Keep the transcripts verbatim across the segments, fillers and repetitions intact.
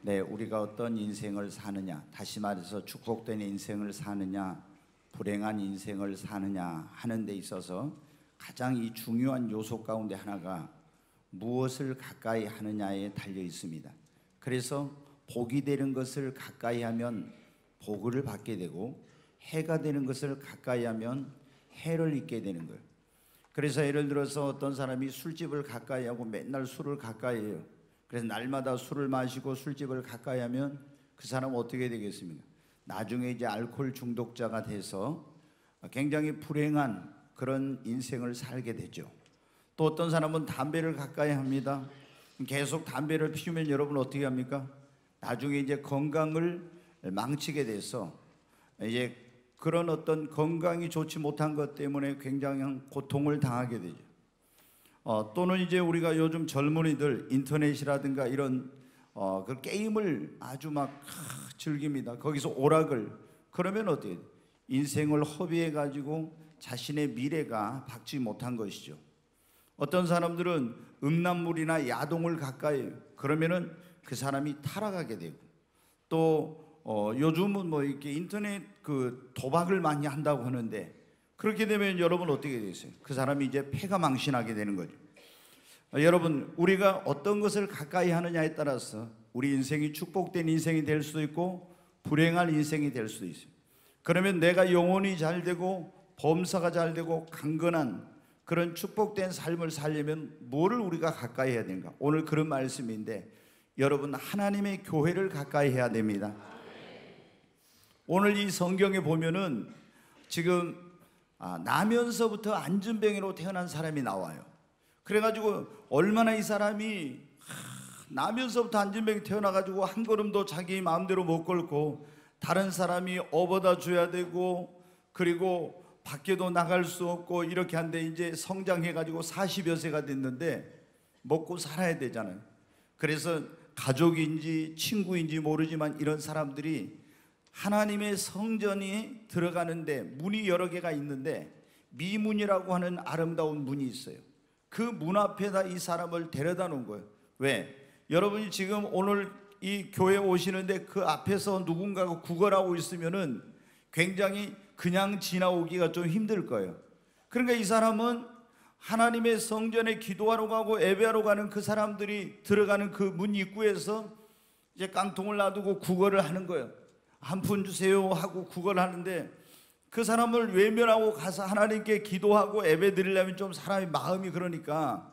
네, 우리가 어떤 인생을 사느냐, 다시 말해서 축복된 인생을 사느냐, 불행한 인생을 사느냐 하는 데 있어서 가장 이 중요한 요소 가운데 하나가 무엇을 가까이 하느냐에 달려 있습니다. 그래서 복이 되는 것을 가까이 하면 복을 받게 되고, 해가 되는 것을 가까이 하면 해를 입게 되는 거예요. 그래서 예를 들어서 어떤 사람이 술집을 가까이 하고 맨날 술을 가까이 해요. 그래서 날마다 술을 마시고 술집을 가까이 하면 그 사람은 어떻게 되겠습니까? 나중에 이제 알코올 중독자가 돼서 굉장히 불행한 그런 인생을 살게 되죠. 또 어떤 사람은 담배를 가까이 합니다. 계속 담배를 피우면 여러분 어떻게 합니까? 나중에 이제 건강을 망치게 돼서 이제 그런 어떤 건강이 좋지 못한 것 때문에 굉장한 고통을 당하게 되죠. 어, 또는 이제 우리가 요즘 젊은이들 인터넷이라든가 이런 어, 그 게임을 아주 막 하, 즐깁니다. 거기서 오락을. 그러면 어때요? 인생을 허비해 가지고 자신의 미래가 밝지 못한 것이죠. 어떤 사람들은 음란물이나 야동을 가까이 해요. 그러면은 그 사람이 타락하게 되고, 또 어, 요즘은 뭐 이렇게 인터넷 그 도박을 많이 한다고 하는데, 그렇게 되면 여러분 어떻게 되겠어요? 그 사람이 이제 패가 망신하게 되는 거죠. 어, 여러분, 우리가 어떤 것을 가까이 하느냐에 따라서 우리 인생이 축복된 인생이 될 수도 있고 불행한 인생이 될 수도 있어요. 그러면 내가 영혼이 잘 되고 범사가 잘 되고 강건한 그런 축복된 삶을 살려면 뭐를 우리가 가까이 해야 되는가? 오늘 그런 말씀인데, 여러분, 하나님의 교회를 가까이 해야 됩니다. 오늘 이 성경에 보면은 지금 아, 나면서부터 안진뱅이로 태어난 사람이 나와요. 그래가지고 얼마나 이 사람이 하, 나면서부터 안진뱅이 태어나가지고 한 걸음도 자기 마음대로 못 걸고 다른 사람이 업어다 줘야 되고, 그리고 밖에도 나갈 수 없고 이렇게 한데, 이제 성장해가지고 사십여 세가 됐는데 먹고 살아야 되잖아요. 그래서 가족인지 친구인지 모르지만 이런 사람들이 하나님의 성전이 들어가는데 문이 여러 개가 있는데 미문이라고 하는 아름다운 문이 있어요. 그 문 앞에다 이 사람을 데려다 놓은 거예요. 왜? 여러분이 지금 오늘 이 교회 오시는데 그 앞에서 누군가가 구걸하고 있으면은 굉장히 그냥 지나오기가 좀 힘들 거예요. 그러니까 이 사람은 하나님의 성전에 기도하러 가고 예배하러 가는 그 사람들이 들어가는 그 문 입구에서 이제 깡통을 놔두고 구걸을 하는 거예요. 한 푼 주세요 하고 구걸을 하는데, 그 사람을 외면하고 가서 하나님께 기도하고 예배 드리려면 좀 사람이 마음이 그러니까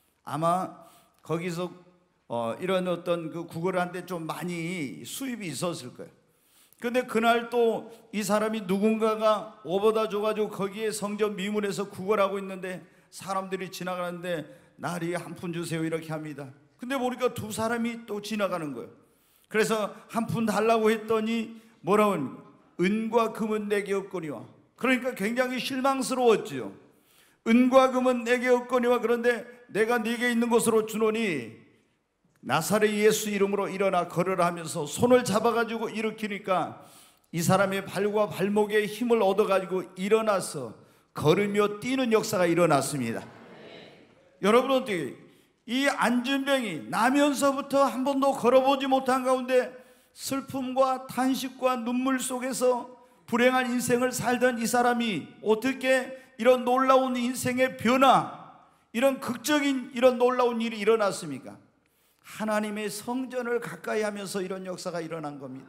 아마 거기서 어 이런 어떤 그 구걸을 하는데 좀 많이 수입이 있었을 거예요. 근데 그날 또 이 사람이 누군가가 오버다 줘가지고 거기에 성전 미문에서 구걸하고 있는데 사람들이 지나가는데 나리 한 푼 주세요 이렇게 합니다. 근데 보니까 두 사람이 또 지나가는 거예요. 그래서 한 푼 달라고 했더니 뭐라고 합니까? 은과 금은 내게 없거니와. 그러니까 굉장히 실망스러웠지요. 은과 금은 내게 없거니와, 그런데 내가 네게 있는 곳으로 주노니 나사렛 예수 이름으로 일어나 걸으라 하면서 손을 잡아가지고 일으키니까 이 사람의 발과 발목에 힘을 얻어가지고 일어나서 걸으며 뛰는 역사가 일어났습니다. 네. 여러분은 어떻게, 이 안진뱅이 나면서부터 한 번도 걸어보지 못한 가운데 슬픔과 탄식과 눈물 속에서 불행한 인생을 살던 이 사람이 어떻게 이런 놀라운 인생의 변화, 이런 극적인 이런 놀라운 일이 일어났습니까? 하나님의 성전을 가까이 하면서 이런 역사가 일어난 겁니다.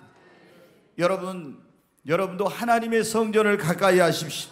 여러분, 여러분도 하나님의 성전을 가까이 하십시오.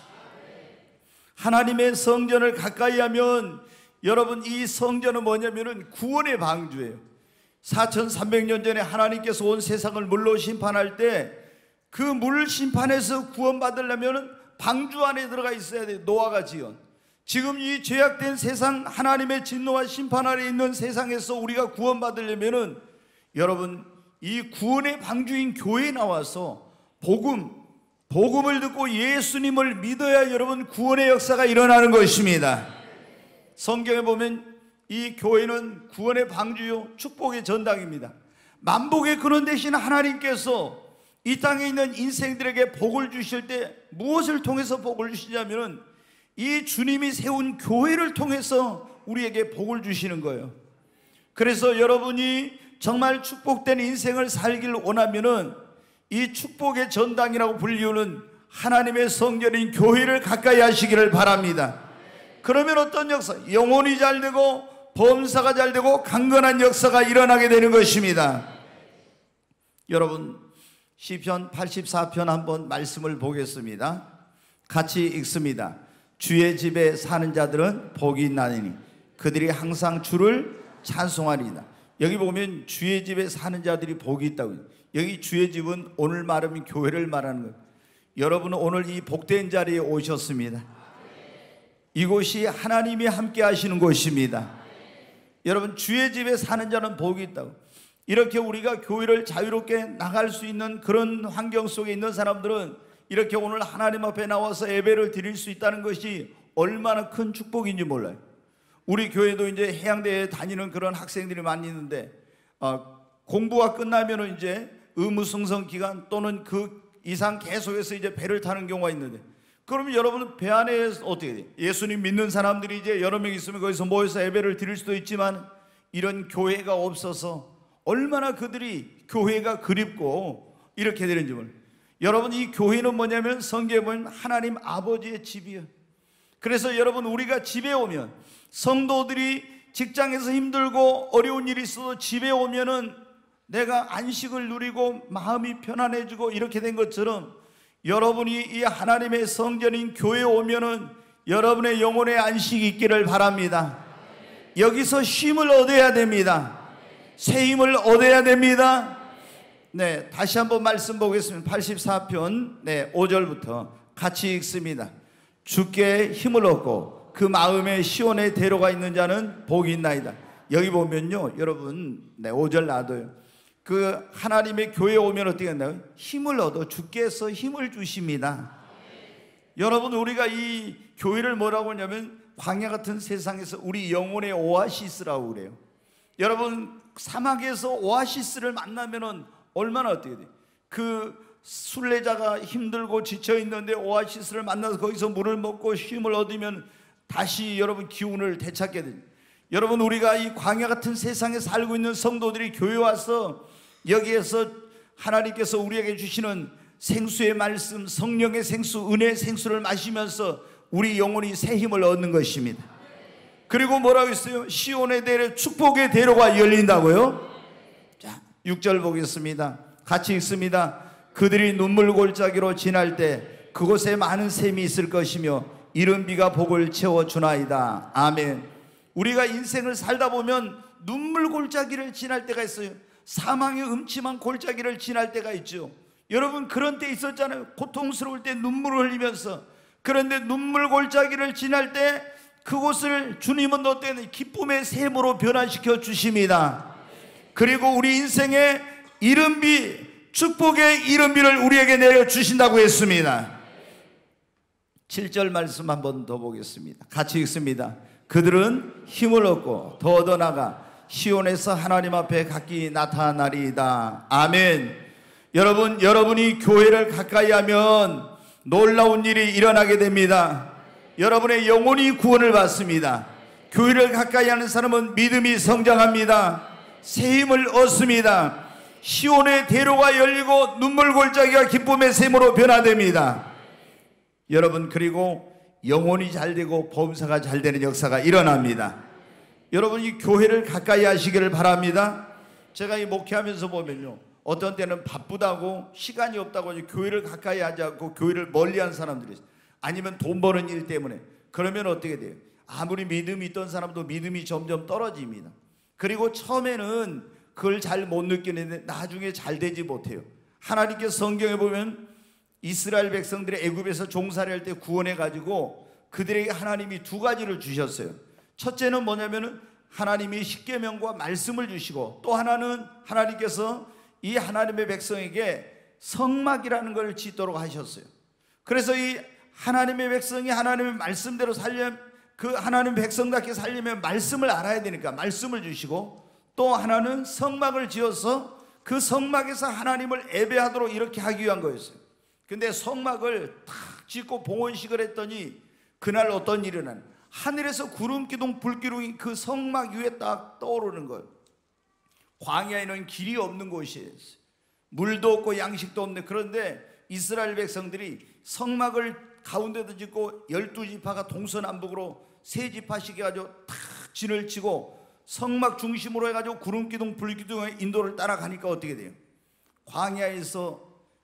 하나님의 성전을 가까이 하면, 여러분, 이 성전은 뭐냐면은 구원의 방주예요. 사천삼백 년 전에 하나님께서 온 세상을 물로 심판할 때 그 물 심판에서 구원받으려면 방주 안에 들어가 있어야 돼요. 노아가 지은. 지금 이 죄악된 세상, 하나님의 진노와 심판 아래 있는 세상에서 우리가 구원받으려면은 여러분, 이 구원의 방주인 교회에 나와서 복음, 복음을 듣고 예수님을 믿어야 여러분 구원의 역사가 일어나는 것입니다. 성경에 보면 이 교회는 구원의 방주요 축복의 전당입니다. 만복의 근원 되신 하나님께서 이 땅에 있는 인생들에게 복을 주실 때 무엇을 통해서 복을 주시냐면 이 주님이 세운 교회를 통해서 우리에게 복을 주시는 거예요. 그래서 여러분이 정말 축복된 인생을 살길 원하면은 이 축복의 전당이라고 불리우는 하나님의 성전인 교회를 가까이 하시기를 바랍니다. 그러면 어떤 역사? 영혼이 잘 되고 범사가 잘 되고 강건한 역사가 일어나게 되는 것입니다. 여러분, 시편 팔십사 편 한번 말씀을 보겠습니다. 같이 읽습니다. 주의 집에 사는 자들은 복이 있나니 그들이 항상 주를 찬송하리이다. 여기 보면 주의 집에 사는 자들이 복이 있다고. 여기 주의 집은 오늘 말하면 교회를 말하는 거예요. 여러분은 오늘 이 복된 자리에 오셨습니다. 이곳이 하나님이 함께 하시는 곳입니다. 여러분, 주의 집에 사는 자는 복이 있다고. 이렇게 우리가 교회를 자유롭게 나갈 수 있는 그런 환경 속에 있는 사람들은 이렇게 오늘 하나님 앞에 나와서 예배를 드릴 수 있다는 것이 얼마나 큰 축복인지 몰라요. 우리 교회도 이제 해양대에 다니는 그런 학생들이 많이 있는데 어, 공부가 끝나면은 이제 의무승선 기간 또는 그 이상 계속해서 이제 배를 타는 경우가 있는데, 그러면 여러분은 배 안에 어떻게 돼요? 예수님 믿는 사람들이 이제 여러 명 있으면 거기서 모여서 예배를 드릴 수도 있지만 이런 교회가 없어서 얼마나 그들이 교회가 그립고 이렇게 되는지 몰라요. 여러분, 이 교회는 뭐냐면 성경에 보면 하나님 아버지의 집이에요. 그래서 여러분, 우리가 집에 오면, 성도들이 직장에서 힘들고 어려운 일이 있어도 집에 오면은 내가 안식을 누리고 마음이 편안해지고 이렇게 된 것처럼 여러분이 이 하나님의 성전인 교회에 오면은 여러분의 영혼의 안식이 있기를 바랍니다. 여기서 쉼을 얻어야 됩니다. 새 힘을 얻어야 됩니다. 네, 다시 한번 말씀 보겠습니다. 팔십사 편 네, 오 절부터 같이 읽습니다. 주께 힘을 얻고 그 마음에 시온의 대로가 있는 자는 복이 있나이다. 여기 보면요, 여러분, 네, 오 절 놔둬요. 그 하나님의 교회에 오면 어떻게 한다고요? 힘을 얻어 주께서 힘을 주십니다. 여러분, 우리가 이 교회를 뭐라고 하냐면 광야 같은 세상에서 우리 영혼의 오아시스라고 그래요. 여러분, 사막에서 오아시스를 만나면은 얼마나 어떻게 돼요? 그 순례자가 힘들고 지쳐 있는데 오아시스를 만나서 거기서 물을 먹고 쉼을 얻으면 다시 여러분 기운을 되찾게 됩니다. 여러분, 우리가 이 광야 같은 세상에 살고 있는 성도들이 교회 와서 여기에서 하나님께서 우리에게 주시는 생수의 말씀, 성령의 생수, 은혜의 생수를 마시면서 우리 영혼이 새 힘을 얻는 것입니다. 그리고 뭐라고 했어요? 시온의 대로, 축복의 대로가 열린다고요? 자, 육 절 보겠습니다. 같이 읽습니다. 그들이 눈물 골짜기로 지날 때 그곳에 많은 샘이 있을 것이며 이른 비가 복을 채워주나이다. 아멘. 우리가 인생을 살다 보면 눈물 골짜기를 지날 때가 있어요. 사망의 음침한 골짜기를 지날 때가 있죠. 여러분, 그런 때 있었잖아요. 고통스러울 때 눈물을 흘리면서. 그런데 눈물 골짜기를 지날 때 그곳을 주님은 어때요? 기쁨의 샘으로 변화시켜 주십니다. 그리고 우리 인생의 이른 비, 축복의 이른 비를 우리에게 내려주신다고 했습니다. 칠 절 말씀 한 번 더 보겠습니다. 같이 읽습니다. 그들은 힘을 얻고 더 얻어나가 시온에서 하나님 앞에 각기 나타나리이다. 아멘. 여러분, 여러분이 교회를 가까이 하면 놀라운 일이 일어나게 됩니다. 여러분의 영혼이 구원을 받습니다. 교회를 가까이 하는 사람은 믿음이 성장합니다. 새 힘을 얻습니다. 시온의 대로가 열리고 눈물 골짜기가 기쁨의 샘으로 변화됩니다. 여러분, 그리고 영혼이 잘 되고 범사가 잘 되는 역사가 일어납니다. 여러분, 이 교회를 가까이 하시기를 바랍니다. 제가 이 목회하면서 보면요, 어떤 때는 바쁘다고 시간이 없다고 교회를 가까이 하지 않고 교회를 멀리한 사람들이 있어요. 아니면 돈 버는 일 때문에. 그러면 어떻게 돼요? 아무리 믿음이 있던 사람도 믿음이 점점 떨어집니다. 그리고 처음에는 그걸 잘 못 느끼는데 나중에 잘 되지 못해요. 하나님께서 성경에 보면 이스라엘 백성들이 애굽에서 종살이 할 때 구원해 가지고 그들에게 하나님이 두 가지를 주셨어요. 첫째는 뭐냐면은 하나님이 십계명과 말씀을 주시고, 또 하나는 하나님께서 이 하나님의 백성에게 성막이라는 걸 짓도록 하셨어요. 그래서 이 하나님의 백성이 하나님의 말씀대로 살려면, 그 하나님의 백성답게 살려면 말씀을 알아야 되니까 말씀을 주시고, 또 하나는 성막을 지어서 그 성막에서 하나님을 예배하도록 이렇게 하기 위한 거였어요. 근데 성막을 탁 짓고 봉헌식을 했더니 그날 어떤 일이 일어나는, 하늘에서 구름기둥 불기둥이 그 성막 위에 딱 떠오르는 거예요. 광야에는 길이 없는 곳이었어요. 물도 없고 양식도 없는. 그런데 이스라엘 백성들이 성막을 가운데도 짓고 열두 지파가 동서남북으로 세 지파씩 해가지고 탁 진을 치고 성막 중심으로 해가지고 구름기둥 불기둥의 인도를 따라가니까 어떻게 돼요? 광야에서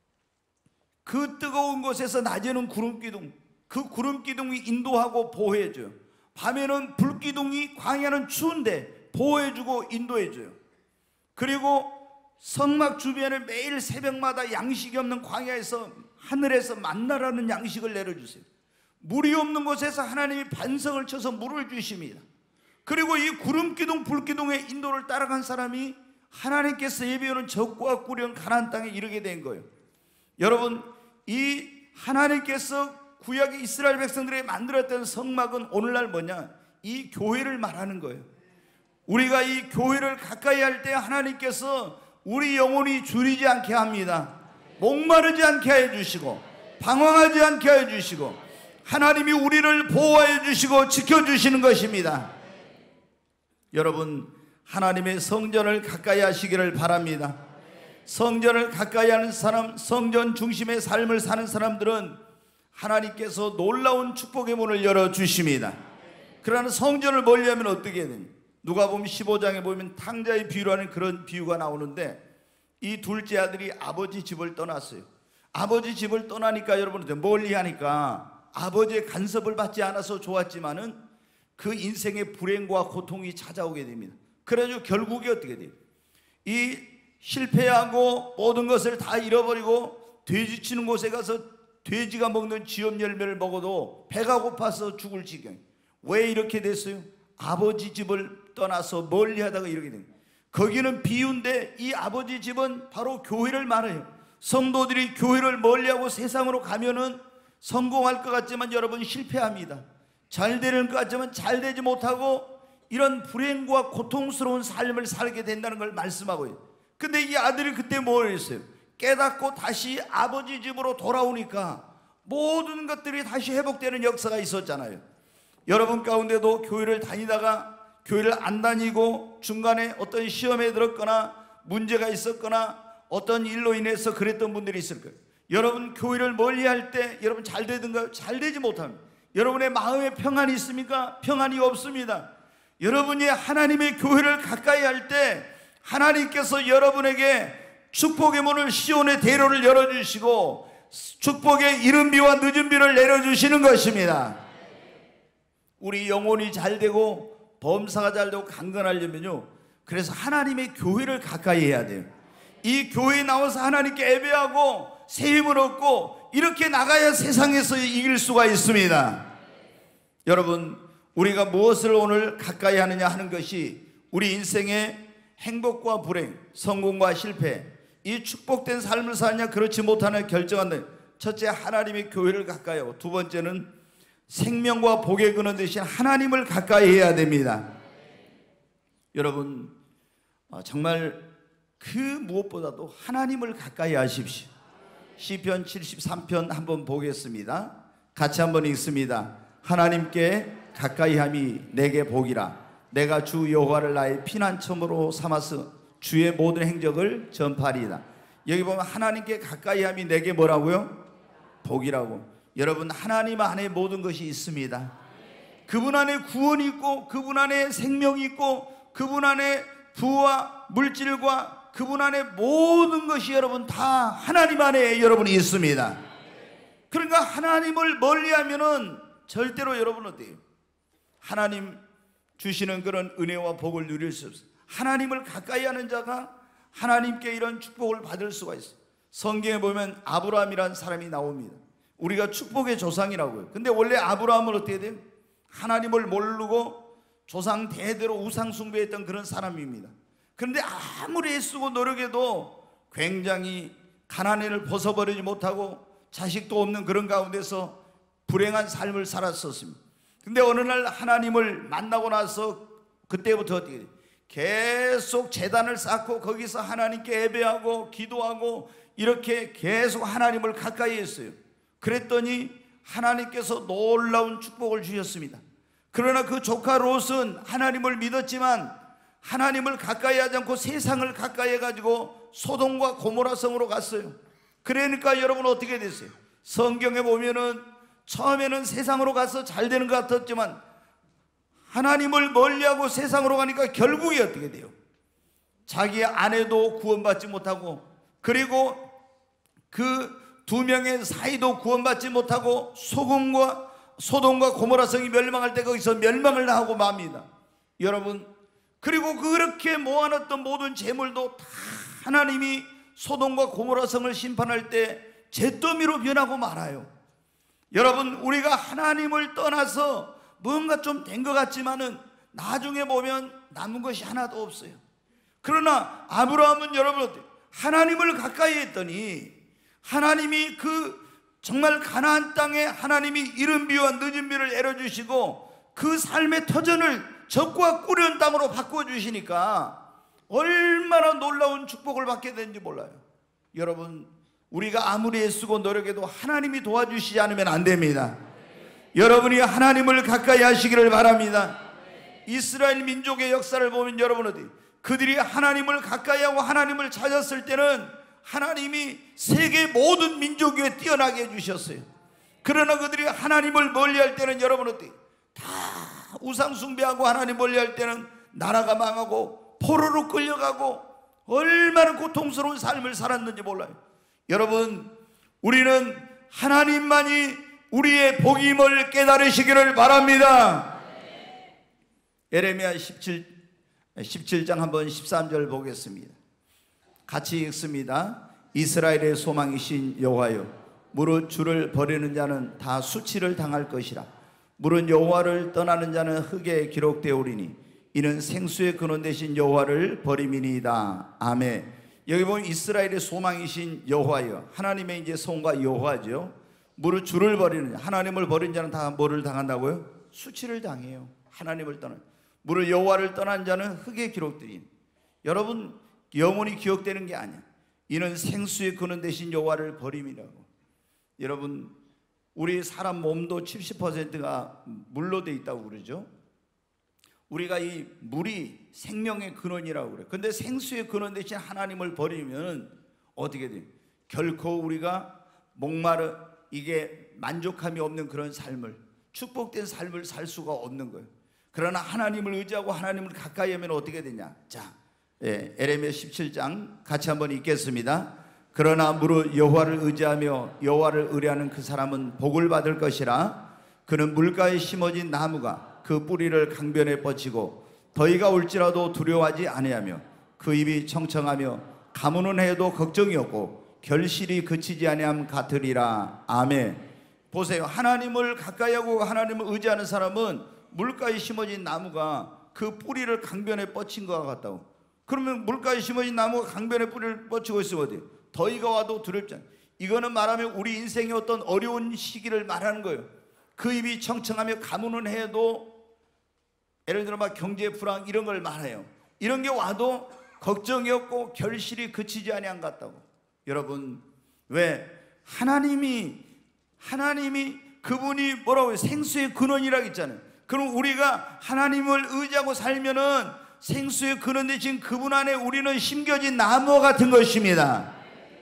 그 뜨거운 곳에서 낮에는 구름기둥, 그 구름기둥이 인도하고 보호해줘요. 밤에는 불기둥이, 광야는 추운데 보호해주고 인도해줘요. 그리고 성막 주변에 매일 새벽마다 양식이 없는 광야에서 하늘에서 만나라는 양식을 내려주세요. 물이 없는 곳에서 하나님이 반성을 쳐서 물을 주십니다. 그리고 이 구름기둥 불기둥의 인도를 따라간 사람이 하나님께서 예비하는 적과 꾸려온 가나안 땅에 이르게 된 거예요. 여러분, 이 하나님께서 구약의 이스라엘 백성들에게 만들었던 성막은 오늘날 뭐냐? 이 교회를 말하는 거예요. 우리가 이 교회를 가까이 할 때 하나님께서 우리 영혼이 줄이지 않게 합니다. 목마르지 않게 해주시고 방황하지 않게 해주시고 하나님이 우리를 보호해 주시고 지켜주시는 것입니다. 여러분, 하나님의 성전을 가까이 하시기를 바랍니다. 성전을 가까이 하는 사람, 성전 중심의 삶을 사는 사람들은 하나님께서 놀라운 축복의 문을 열어주십니다. 그러나 성전을 멀리하면 어떻게 되냐? 누가복음 십오 장에 보면 탕자의 비유라는 그런 비유가 나오는데, 이 둘째 아들이 아버지 집을 떠났어요. 아버지 집을 떠나니까 여러분 멀리 하니까 아버지의 간섭을 받지 않아서 좋았지만은 그 인생의 불행과 고통이 찾아오게 됩니다. 그래서 결국에 어떻게 돼요? 이 실패하고 모든 것을 다 잃어버리고 돼지 치는 곳에 가서 돼지가 먹는 지엽 열매를 먹어도 배가 고파서 죽을 지경. 왜 이렇게 됐어요? 아버지 집을 떠나서 멀리 하다가 이렇게 됩니다. 거기는 비유인데 이 아버지 집은 바로 교회를 말해요. 성도들이 교회를 멀리하고 세상으로 가면은 성공할 것 같지만 여러분 실패합니다. 잘 되는 것 같지만 잘 되지 못하고 이런 불행과 고통스러운 삶을 살게 된다는 걸 말씀하고 있어요. 근데 이 아들이 그때 뭘 했어요? 깨닫고 다시 아버지 집으로 돌아오니까 모든 것들이 다시 회복되는 역사가 있었잖아요. 여러분 가운데도 교회를 다니다가 교회를 안 다니고 중간에 어떤 시험에 들었거나 문제가 있었거나 어떤 일로 인해서 그랬던 분들이 있을 거예요. 여러분 교회를 멀리 할 때 여러분 잘 되든가요? 잘 되지 못합니다. 여러분의 마음에 평안이 있습니까? 평안이 없습니다. 여러분이 하나님의 교회를 가까이 할 때 하나님께서 여러분에게 축복의 문을, 시온의 대로를 열어주시고 축복의 이른 비와 늦은 비를 내려주시는 것입니다. 우리 영혼이 잘 되고 범사가 잘 되고 강건하려면요, 그래서 하나님의 교회를 가까이 해야 돼요. 이 교회에 나와서 하나님께 예배하고 새 힘을 얻고 이렇게 나가야 세상에서 이길 수가 있습니다. 여러분, 우리가 무엇을 오늘 가까이 하느냐 하는 것이 우리 인생의 행복과 불행, 성공과 실패, 이 축복된 삶을 사느냐 그렇지 못하느냐 결정한다. 첫째, 하나님의 교회를 가까이 하고, 두 번째는 생명과 복의 근원 되신 하나님을 가까이 해야 됩니다. 여러분, 정말 그 무엇보다도 하나님을 가까이 하십시오. 시편 칠십삼 편 한번 보겠습니다. 같이 한번 읽습니다. 하나님께 가까이 함이 내게 복이라. 내가 주 여호와를 나의 피난처로 삼아서 주의 모든 행적을 전파리이다. 여기 보면 하나님께 가까이 함이 내게 뭐라고요? 복이라고. 여러분, 하나님 안에 모든 것이 있습니다. 그분 안에 구원이 있고 그분 안에 생명이 있고 그분 안에 부와 물질과 그분 안에 모든 것이 여러분 다 하나님 안에 여러분이 있습니다. 그러니까 하나님을 멀리하면은 절대로 여러분 어때요? 하나님 주시는 그런 은혜와 복을 누릴 수 없어요. 하나님을 가까이 하는 자가 하나님께 이런 축복을 받을 수가 있어요. 성경에 보면 아브라함이라는 사람이 나옵니다. 우리가 축복의 조상이라고요. 근데 원래 아브라함은 어떻게 돼요? 하나님을 모르고 조상 대대로 우상 숭배했던 그런 사람입니다. 그런데 아무리 애쓰고 노력해도 굉장히 가난을 벗어버리지 못하고 자식도 없는 그런 가운데서 불행한 삶을 살았었습니다. 근데 어느 날 하나님을 만나고 나서 그때부터 어떻게 돼요? 계속 제단을 쌓고 거기서 하나님께 예배하고 기도하고 이렇게 계속 하나님을 가까이 했어요. 그랬더니 하나님께서 놀라운 축복을 주셨습니다. 그러나 그 조카 롯은 하나님을 믿었지만 하나님을 가까이 하지 않고 세상을 가까이 해가지고 소돔과 고모라 성으로 갔어요. 그러니까 여러분 어떻게 됐어요? 성경에 보면은 처음에는 세상으로 가서 잘 되는 것 같았지만 하나님을 멀리하고 세상으로 가니까 결국에 어떻게 돼요? 자기 아내도 구원받지 못하고, 그리고 그 두 명의 사이도 구원받지 못하고, 소돔과 소돔과 고모라 성이 멸망할 때 거기서 멸망을 하고 맙니다. 여러분, 그리고 그렇게 모아놨던 모든 재물도 다 하나님이 소돔과 고모라 성을 심판할 때 잿더미로 변하고 말아요. 여러분, 우리가 하나님을 떠나서 뭔가 좀 된 것 같지만은 나중에 보면 남은 것이 하나도 없어요. 그러나 아브라함은 여러분 어때요? 하나님을 가까이 했더니 하나님이 그 정말 가나안 땅에 하나님이 이른 비와 늦은 비를 내려주시고 그 삶의 터전을 적과 꿀은 땅으로 바꿔주시니까 얼마나 놀라운 축복을 받게 되는지 몰라요. 여러분, 우리가 아무리 애쓰고 노력해도 하나님이 도와주시지 않으면 안 됩니다. 여러분이 하나님을 가까이 하시기를 바랍니다. 이스라엘 민족의 역사를 보면 여러분 어디 그들이 하나님을 가까이 하고 하나님을 찾았을 때는 하나님이 세계 모든 민족 위에 뛰어나게 해주셨어요. 그러나 그들이 하나님을 멀리할 때는 여러분 어디 다 우상 숭배하고 하나님 멀리할 때는 나라가 망하고 포로로 끌려가고 얼마나 고통스러운 삶을 살았는지 몰라요. 여러분, 우리는 하나님만이 우리의 복임을 깨달으시기를 바랍니다. 예레미야 십칠, 십칠 장 한번 십삼 절 보겠습니다. 같이 읽습니다. 이스라엘의 소망이신 여호와여, 무릇 주를 버리는 자는 다 수치를 당할 것이라. 무릇 여호와를 떠나는 자는 흙에 기록되오리니 이는 생수의 근원 되신 여호와를 버림이니이다. 아멘. 여기 보면 이스라엘의 소망이신 여호와여, 하나님의 이제 성과 여호와죠. 무릇 주를 버리는 자, 하나님을 버린 자는 다 뭐를 당한다고요? 수치를 당해요. 하나님을 떠난. 무릇 여호와를 떠난 자는 흙에 기록되니. 여러분, 영원히 기억되는 게 아니야. 이는 생수의 근원 되신 여호와를 버림이라고. 여러분, 우리 사람 몸도 칠십 퍼센트가 물로 돼 있다고 그러죠. 우리가 이 물이 생명의 근원이라고 그래요. 근데 생수의 근원 대신 하나님을 버리면 어떻게 돼요? 결코 우리가 목마르 이게 만족함이 없는 그런 삶을, 축복된 삶을 살 수가 없는 거예요. 그러나 하나님을 의지하고 하나님을 가까이 하면 어떻게 되냐? 자, 예, 예레미야 십칠 장 같이 한번 읽겠습니다. 그러나 무릇 여호와를 의지하며 여호와를 의뢰하는 그 사람은 복을 받을 것이라. 그는 물가에 심어진 나무가 그 뿌리를 강변에 뻗치고 더위가 올지라도 두려워하지 아니하며 그 입이 청청하며 가무는 해도 걱정이 없고 결실이 그치지 아니함 같으리라. 아멘. 보세요. 하나님을 가까이 하고 하나님을 의지하는 사람은 물가에 심어진 나무가 그 뿌리를 강변에 뻗친 것 같다고. 그러면 물가에 심어진 나무가 강변에 뿌리를 뻗치고 있으면 어디요? 더위가 와도 두렵지 않아요. 이거는 말하면 우리 인생의 어떤 어려운 시기를 말하는 거예요. 그 입이 청청하며 가무는 해도, 예를 들어 막 경제 불황 이런 걸 말해요. 이런 게 와도 걱정이 없고 결실이 그치지 아니한 것 같다고. 여러분, 왜? 하나님이 하나님이 그분이 뭐라고 해요? 생수의 근원이라고 했잖아요. 그럼 우리가 하나님을 의지하고 살면은 생수의 근원 되신 그분 안에 우리는 심겨진 나무 같은 것입니다.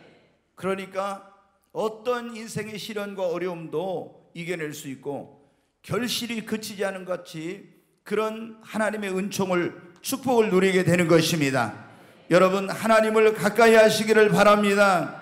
그러니까 어떤 인생의 시련과 어려움도 이겨낼 수 있고 결실이 그치지 않은 것 같이 그런 하나님의 은총을, 축복을 누리게 되는 것입니다. 여러분, 하나님을 가까이 하시기를 바랍니다.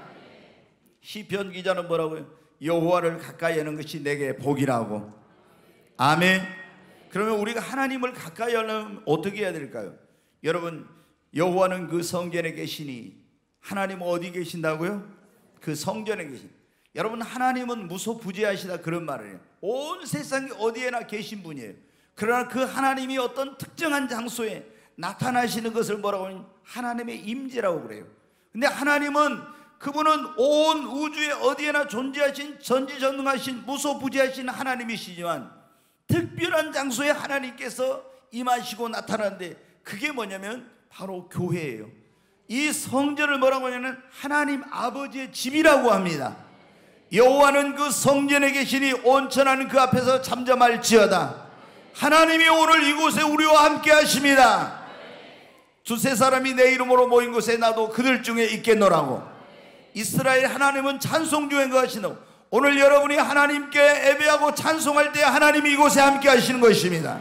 시편 기자는 뭐라고요? 여호와를 가까이 하는 것이 내게 복이라고. 아멘. 그러면 우리가 하나님을 가까이 하려면 어떻게 해야 될까요? 여러분, 여호와는 그 성전에 계시니. 하나님은 어디 계신다고요? 그 성전에 계신. 여러분, 하나님은 무소부재하시다 그런 말을 해요. 온 세상에 어디에나 계신 분이에요. 그러나 그 하나님이 어떤 특정한 장소에 나타나시는 것을 뭐라고 하냐면 하나님의 임재라고 그래요. 근데 하나님은 그분은 온 우주에 어디에나 존재하신 전지전능하신 무소부재하신 하나님이시지만 특별한 장소에 하나님께서 임하시고 나타나는데 그게 뭐냐면 바로 교회예요. 이 성전을 뭐라고 하냐면 하나님 아버지의 집이라고 합니다. 여호와는 그 성전에 계시니 온천하는 그 앞에서 잠잠할지어다. 하나님이 오늘 이곳에 우리와 함께 하십니다. 두세 사람이 내 이름으로 모인 곳에 나도 그들 중에 있겠노라고. 이스라엘 하나님은 찬송 중에 거하시노. 오늘 여러분이 하나님께 예배하고 찬송할 때 하나님이 이곳에 함께 하시는 것입니다.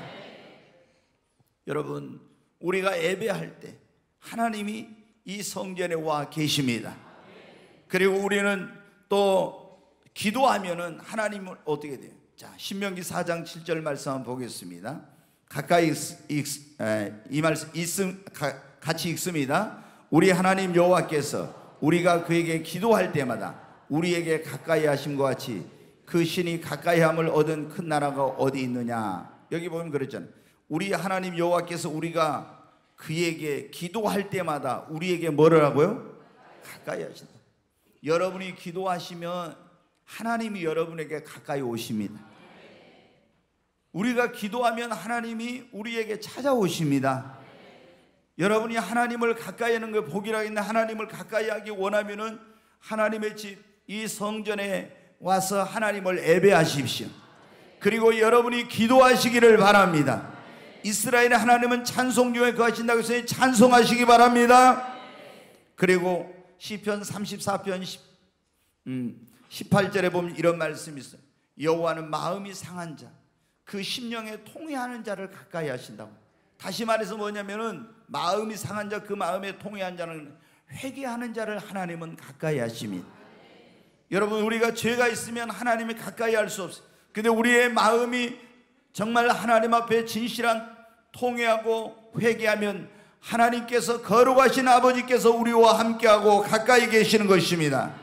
여러분, 우리가 예배할 때 하나님이 이 성전에 와 계십니다. 그리고 우리는 또 기도하면은 하나님은 어떻게 돼요? 자, 신명기 사 장 칠 절 말씀 한번 보겠습니다. 가까이 읽, 에, 이 말씀 읽음, 가, 같이 읽습니다. 우리 하나님 여호와께서 우리가 그에게 기도할 때마다 우리에게 가까이 하심과 같이 그 신이 가까이함을 얻은 큰 나라가 어디 있느냐. 여기 보면 그랬잖아요. 우리 하나님 여호와께서 우리가 그에게 기도할 때마다 우리에게 뭐를 하고요? 가까이 하신다. 여러분이 기도하시면 하나님이 여러분에게 가까이 오십니다. 우리가 기도하면 하나님이 우리에게 찾아오십니다. 여러분이 하나님을 가까이 하는 걸 복이라 했는데, 하나님을 가까이 하기 원하면은 하나님의 집 이 성전에 와서 하나님을 예배하십시오. 그리고 여러분이 기도하시기를 바랍니다. 이스라엘의 하나님은 찬송 중에 거하신다고 해서 찬송하시기 바랍니다. 그리고 시편 삼십사 편 십팔 절에 보면 이런 말씀이 있어요. 여호와는 마음이 상한 자, 그 심령에 통회하는 자를 가까이 하신다고. 다시 말해서 뭐냐면은 마음이 상한 자, 그 마음에 통회한 자는 회개하는 자를 하나님은 가까이 하십니다. 여러분, 우리가 죄가 있으면 하나님이 가까이 할 수 없어요. 근데 우리의 마음이 정말 하나님 앞에 진실한 통회하고 회개하면 하나님께서, 거룩하신 아버지께서 우리와 함께하고 가까이 계시는 것입니다.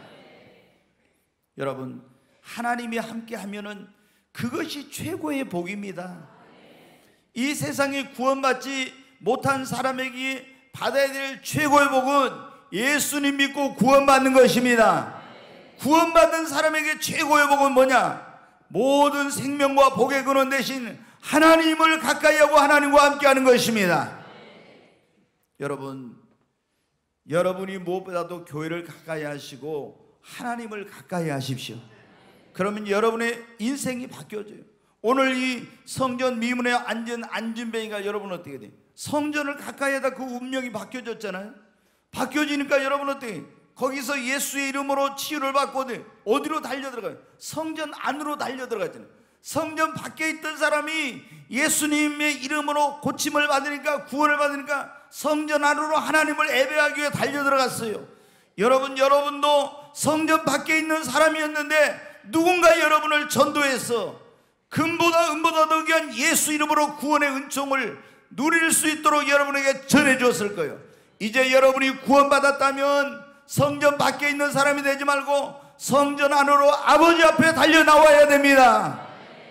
여러분, 하나님이 함께하면은 그것이 최고의 복입니다. 이 세상에 구원받지 못한 사람에게 받아야 될 최고의 복은 예수님 믿고 구원받는 것입니다. 구원받는 사람에게 최고의 복은 뭐냐? 모든 생명과 복의 근원 되신 하나님을 가까이 하고 하나님과 함께 하는 것입니다. 여러분, 여러분이 무엇보다도 교회를 가까이 하시고 하나님을 가까이 하십시오. 그러면 여러분의 인생이 바뀌어져요. 오늘 이 성전 미문에 앉은 안진뱅이가 여러분 어떻게 돼요? 성전을 가까이 하다 그 운명이 바뀌어졌잖아요. 바뀌어지니까 여러분 어떻게 해요? 거기서 예수의 이름으로 치유를 받고 어디로 달려들어가요? 성전 안으로 달려들어가잖아요. 성전 밖에 있던 사람이 예수님의 이름으로 고침을 받으니까, 구원을 받으니까 성전 안으로 하나님을 예배하기 위해 달려들어갔어요. 여러분, 여러분도 성전 밖에 있는 사람이었는데 누군가 여러분을 전도해서 금보다 은보다 더 귀한 예수 이름으로 구원의 은총을 누릴 수 있도록 여러분에게 전해주었을 거예요. 이제 여러분이 구원받았다면 성전 밖에 있는 사람이 되지 말고 성전 안으로 아버지 앞에 달려 나와야 됩니다.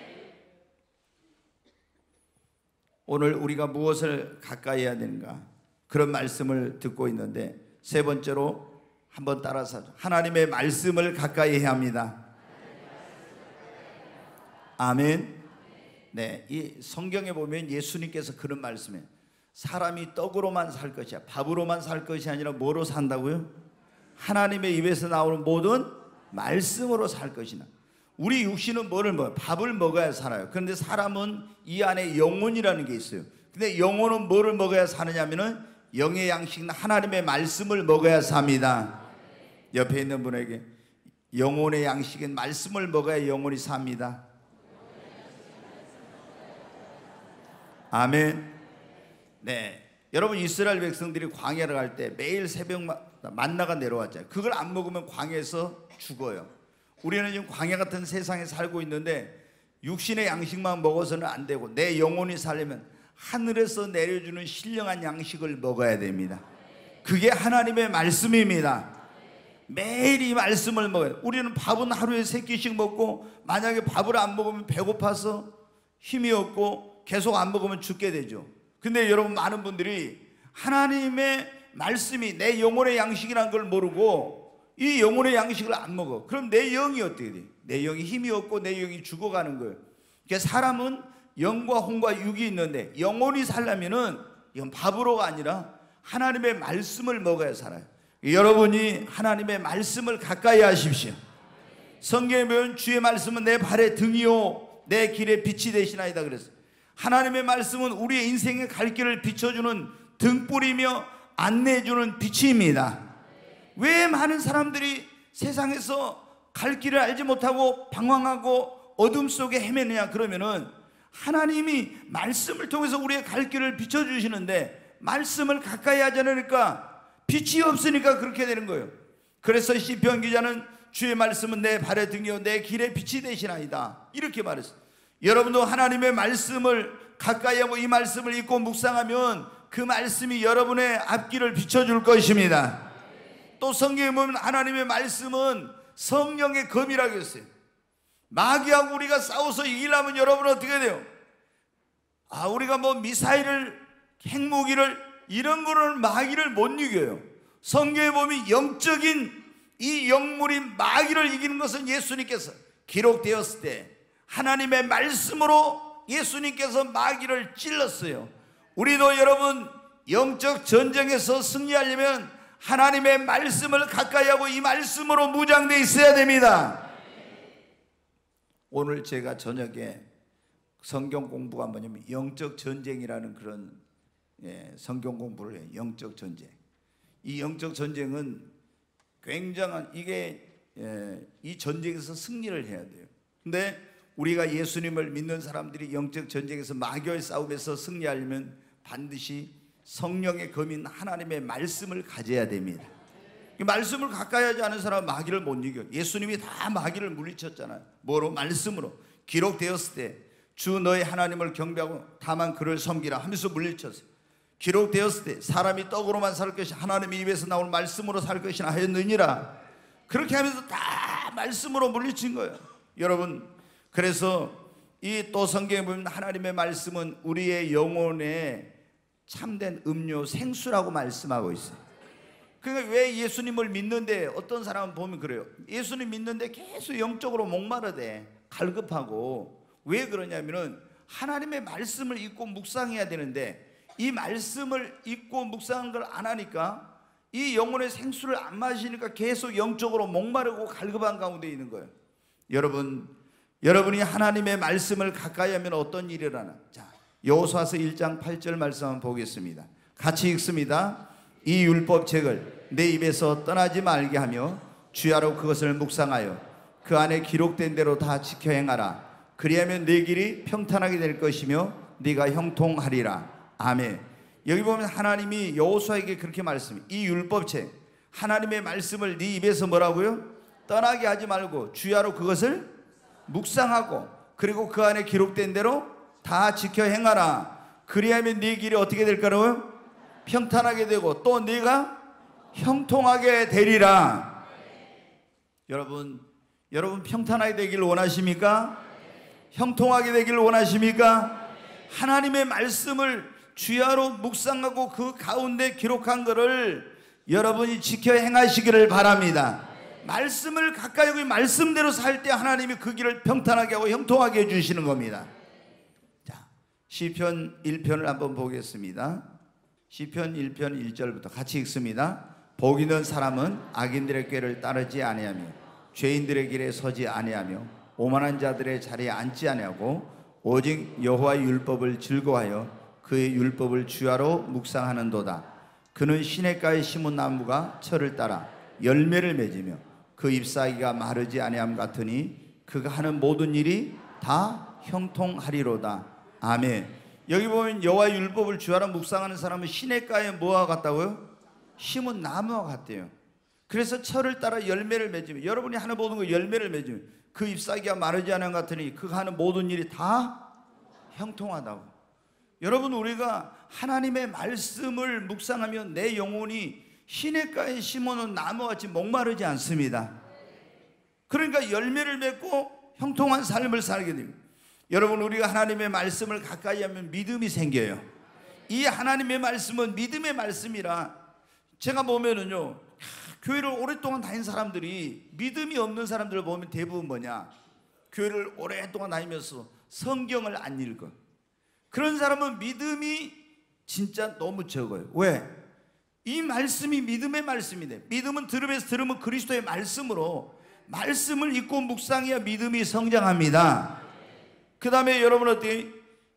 오늘 우리가 무엇을 가까이 해야 되는가, 그런 말씀을 듣고 있는데, 세 번째로 한번 따라서 하나님의 말씀을 가까이 해야 합니다. 아멘. 네, 이 성경에 보면 예수님께서 그런 말씀이에요. 사람이 떡으로만 살 것이야, 밥으로만 살 것이 아니라 뭐로 산다고요? 하나님의 입에서 나오는 모든 말씀으로 살 것이나. 우리 육신은 뭐를 먹어요? 밥을 먹어야 살아요. 그런데 사람은 이 안에 영혼이라는 게 있어요. 근데 영혼은 뭐를 먹어야 사느냐면은 영의 양식인 하나님의 말씀을 먹어야 삽니다. 옆에 있는 분에게 영혼의 양식인 말씀을 먹어야 영혼이 삽니다. 아멘. 네, 여러분, 이스라엘 백성들이 광야를 갈 때 매일 새벽마다 만나가 내려왔잖아요. 그걸 안 먹으면 광야에서 죽어요. 우리는 지금 광야 같은 세상에 살고 있는데 육신의 양식만 먹어서는 안 되고 내 영혼이 살려면 하늘에서 내려주는 신령한 양식을 먹어야 됩니다. 그게 하나님의 말씀입니다. 매일 이 말씀을 먹어요. 우리는 밥은 하루에 세 끼씩 먹고, 만약에 밥을 안 먹으면 배고파서 힘이 없고 계속 안 먹으면 죽게 되죠. 근데 여러분, 많은 분들이 하나님의 말씀이 내 영혼의 양식이라는 걸 모르고 이 영혼의 양식을 안 먹어. 그럼 내 영이 어떻게 돼? 내 영이 힘이 없고 내 영이 죽어가는 거예요. 그러니까 사람은 영과 혼과 육이 있는데 영혼이 살려면은 이건 밥으로가 아니라 하나님의 말씀을 먹어야 살아요. 여러분이 하나님의 말씀을 가까이 하십시오. 성경에 보면 주의 말씀은 내 발의 등이요 내 길의 빛이 되시나이다 그랬어요. 하나님의 말씀은 우리의 인생의 갈 길을 비춰주는 등불이며 안내해주는 빛입니다. 왜 많은 사람들이 세상에서 갈 길을 알지 못하고 방황하고 어둠 속에 헤매느냐? 그러면은 하나님이 말씀을 통해서 우리의 갈 길을 비춰주시는데 말씀을 가까이 하지 않으니까 빛이 없으니까 그렇게 되는 거예요. 그래서 시편 기자는 주의 말씀은 내 발의 등이요 내 길의 빛이 되시나이다 이렇게 말했어요. 여러분도 하나님의 말씀을 가까이 하고 이 말씀을 읽고 묵상하면 그 말씀이 여러분의 앞길을 비춰줄 것입니다. 또 성경에 보면 하나님의 말씀은 성령의 검이라고 했어요. 마귀하고 우리가 싸워서 이기려면 여러분은 어떻게 돼요? 아, 우리가 뭐 미사일을, 핵무기를 이런 거는 마귀를 못 이겨요. 성경에 보면 영적인 이 영물이 마귀를 이기는 것은 예수님께서 기록되었을 때 하나님의 말씀으로 예수님께서 마귀를 찔렀어요. 우리도 여러분 영적 전쟁에서 승리하려면 하나님의 말씀을 가까이 하고 이 말씀으로 무장되어 있어야 됩니다. 오늘 제가 저녁에 성경 공부가 뭐냐면 영적 전쟁이라는 그런 예, 성경 공부를 해요. 영적 전쟁. 이 영적 전쟁은 굉장한 이게 예, 이 전쟁에서 승리를 해야 돼요. 근데 우리가 예수님을 믿는 사람들이 영적 전쟁에서 마귀와의 싸움에서 승리하려면 반드시 성령의 검인 하나님의 말씀을 가져야 됩니다. 말씀을 가까이 하지 않은 사람은 마귀를 못 이겨. 예수님이 다 마귀를 물리쳤잖아요. 뭐로? 말씀으로. 기록되었을 때 주 너의 하나님을 경배하고 다만 그를 섬기라 하면서 물리쳤어요. 기록되었을 때 사람이 떡으로만 살 것이 하나님의 입에서 나오는 말씀으로 살 것이나 하였느니라. 그렇게 하면서 다 말씀으로 물리친 거예요. 여러분, 그래서 이 또 성경에 보면 하나님의 말씀은 우리의 영혼에 참된 음료 생수라고 말씀하고 있어요. 그러니까 왜 예수님을 믿는데 어떤 사람은 보면 그래요. 예수님 믿는데 계속 영적으로 목마르대, 갈급하고. 왜 그러냐면은 하나님의 말씀을 읽고 묵상해야 되는데 이 말씀을 읽고 묵상한 걸 안 하니까 이 영혼의 생수를 안 마시니까 계속 영적으로 목마르고 갈급한 가운데 있는 거예요. 여러분, 여러분이 하나님의 말씀을 가까이 하면 어떤 일이 일어나? 자, 여호수아서 일 장 팔 절 말씀 한번 보겠습니다. 같이 읽습니다. 이 율법책을 내 입에서 떠나지 말게 하며 주야로 그것을 묵상하여 그 안에 기록된 대로 다 지켜 행하라. 그리하면 내 길이 평탄하게 될 것이며 네가 형통하리라. 아멘. 여기 보면 하나님이 여호수아에게 그렇게 말씀해요. 이 율법책 하나님의 말씀을 네 입에서 뭐라고요? 떠나게 하지 말고 주야로 그것을 묵상하고 그리고 그 안에 기록된 대로 다 지켜 행하라. 그리하면 네 길이 어떻게 될까요? 평탄하게 되고 또 네가 형통하게 되리라. 여러분, 여러분 평탄하게 되기를 원하십니까? 형통하게 되기를 원하십니까? 하나님의 말씀을 주야로 묵상하고 그 가운데 기록한 것을 여러분이 지켜 행하시기를 바랍니다. 말씀을 가까이 하고 말씀대로 살 때 하나님이 그 길을 평탄하게 하고 형통하게 해주시는 겁니다. 자, 시편 일 편을 한번 보겠습니다. 시편 일 편 일 절부터 같이 읽습니다. 복 있는 사람은 악인들의 꾀를 따르지 아니하며 죄인들의 길에 서지 아니하며 오만한 자들의 자리에 앉지 아니하고 오직 여호와의 율법을 즐거워하여 그의 율법을 주야로 묵상하는도다. 그는 시냇가에 심은 나무가 철을 따라 열매를 맺으며 그 잎사귀가 마르지 아니함 같으니 그가 하는 모든 일이 다 형통하리로다. 아멘. 여기 보면 여호와의 율법을 주야로 묵상하는 사람은 시냇가에 뭐와 같다고요? 심은 나무와 같대요. 그래서 철을 따라 열매를 맺으며 여러분이 하는 모든 거 열매를 맺으며 그 잎사귀가 마르지 않은 것 같으니 그가 하는 모든 일이 다 형통하다고. 여러분, 우리가 하나님의 말씀을 묵상하면 내 영혼이 시냇가에 심어놓은 나무같이 목마르지 않습니다. 그러니까 열매를 맺고 형통한 삶을 살게 됩니다. 여러분, 우리가 하나님의 말씀을 가까이 하면 믿음이 생겨요. 이 하나님의 말씀은 믿음의 말씀이라 제가 보면은요, 교회를 오랫동안 다닌 사람들이 믿음이 없는 사람들을 보면 대부분 뭐냐? 교회를 오랫동안 다니면서 성경을 안 읽어. 그런 사람은 믿음이 진짜 너무 적어요. 왜? 이 말씀이 믿음의 말씀인데, 믿음은 들음에서 들으면 그리스도의 말씀으로 말씀을 읽고 묵상해야 믿음이 성장합니다. 그 다음에 여러분 어때요?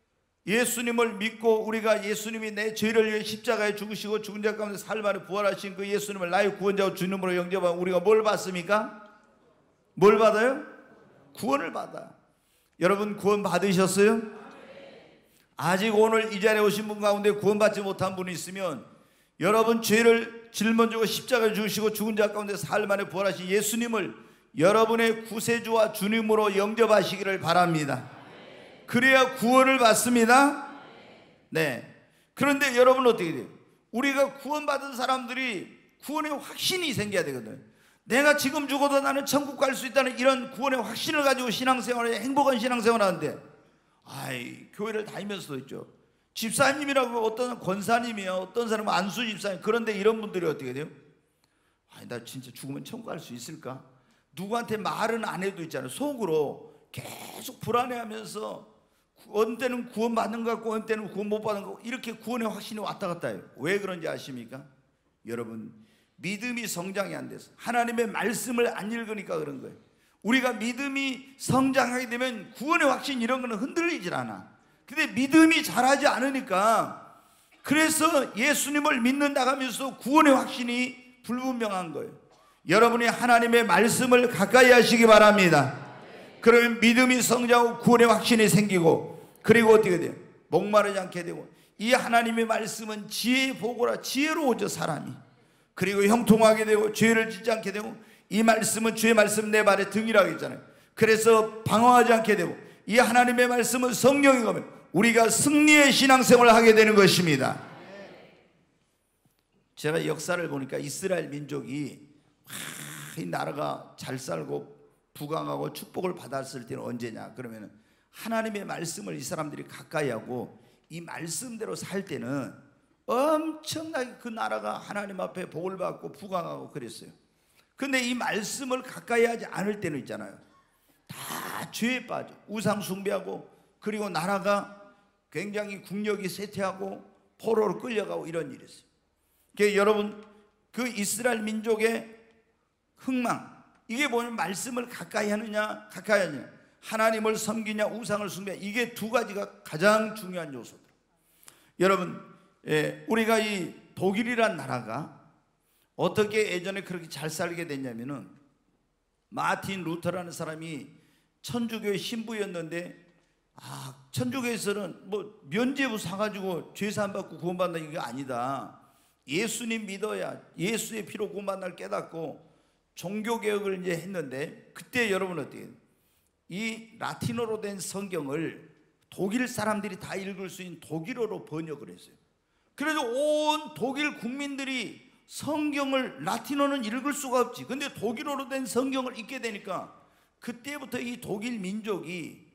예수님을 믿고 우리가 예수님이 내 죄를 위해 십자가에 죽으시고 죽은 자 가운데 사흘 만에 부활하신 그 예수님을 나의 구원자와 주님으로 영접하면 우리가 뭘 받습니까? 뭘 받아요? 구원을 받아. 여러분 구원 받으셨어요? 아직 오늘 이 자리에 오신 분 가운데 구원받지 못한 분이 있으면 여러분 죄를 짊어지고 십자가에 죽으시고 죽은 자 가운데 사흘 만에 부활하신 예수님을 여러분의 구세주와 주님으로 영접하시기를 바랍니다. 그래야 구원을 받습니다. 네. 그런데 여러분 어떻게 돼요? 우리가 구원받은 사람들이 구원의 확신이 생겨야 되거든요. 내가 지금 죽어도 나는 천국 갈 수 있다는 이런 구원의 확신을 가지고 신앙생활에 행복한 신앙생활을 하는데, 아이 교회를 다니면서도 있죠. 집사님이라고 어떤 권사님이야, 어떤 사람은 안수 집사님. 그런데 이런 분들이 어떻게 돼요? 아니 나 진짜 죽으면 천국 갈 수 있을까? 누구한테 말은 안 해도 있잖아요. 속으로 계속 불안해하면서 어느 때는 구원 받는 것 같고 어느 때는 구원 못 받는 것 같고 이렇게 구원의 확신이 왔다 갔다 해요. 왜 그런지 아십니까? 여러분 믿음이 성장이 안 돼서 하나님의 말씀을 안 읽으니까 그런 거예요. 우리가 믿음이 성장하게 되면 구원의 확신 이런 거는 흔들리질 않아. 근데 믿음이 자라지 않으니까, 그래서 예수님을 믿는다 하면서 구원의 확신이 불분명한 거예요. 여러분이 하나님의 말씀을 가까이 하시기 바랍니다. 그러면 믿음이 성장하고 구원의 확신이 생기고, 그리고 어떻게 돼요? 목마르지 않게 되고, 이 하나님의 말씀은 지혜의 보고라. 지혜로워져 사람이. 그리고 형통하게 되고 죄를 짓지 않게 되고, 이 말씀은 주의 말씀 내 발의 등이라고 했잖아요. 그래서 방황하지 않게 되고, 이 하나님의 말씀은 성령인 거면 우리가 승리의 신앙생활을 하게 되는 것입니다. 제가 역사를 보니까 이스라엘 민족이 아, 이 나라가 잘 살고 부강하고 축복을 받았을 때는 언제냐? 그러면 하나님의 말씀을 이 사람들이 가까이 하고 이 말씀대로 살 때는 엄청나게 그 나라가 하나님 앞에 복을 받고 부강하고 그랬어요. 근데 이 말씀을 가까이 하지 않을 때는 있잖아요, 다 죄에 빠져 우상 숭배하고, 그리고 나라가 굉장히 국력이 쇠퇴하고 포로로 끌려가고 이런 일이 있어요. 그러니까 여러분 그 이스라엘 민족의 흥망, 이게 뭐냐면 말씀을 가까이 하느냐 가까이 하느냐, 하나님을 섬기냐 우상을 숭배하냐, 이게 두 가지가 가장 중요한 요소들. 여러분 예, 우리가 이 독일이란 나라가 어떻게 예전에 그렇게 잘 살게 됐냐면은, 마틴 루터라는 사람이 천주교의 신부였는데, 아 천주교에서는 뭐 면죄부 사가지고 죄사함 받고 구원받는 게 아니다, 예수님 믿어야 예수의 피로 구원받는 걸 깨닫고 종교개혁을 이제 했는데, 그때 여러분 어떻게 해요? 이 라틴어로 된 성경을 독일 사람들이 다 읽을 수 있는 독일어로 번역을 했어요. 그래서 온 독일 국민들이 성경을, 라틴어는 읽을 수가 없지, 근데 독일어로 된 성경을 읽게 되니까 그때부터 이 독일 민족이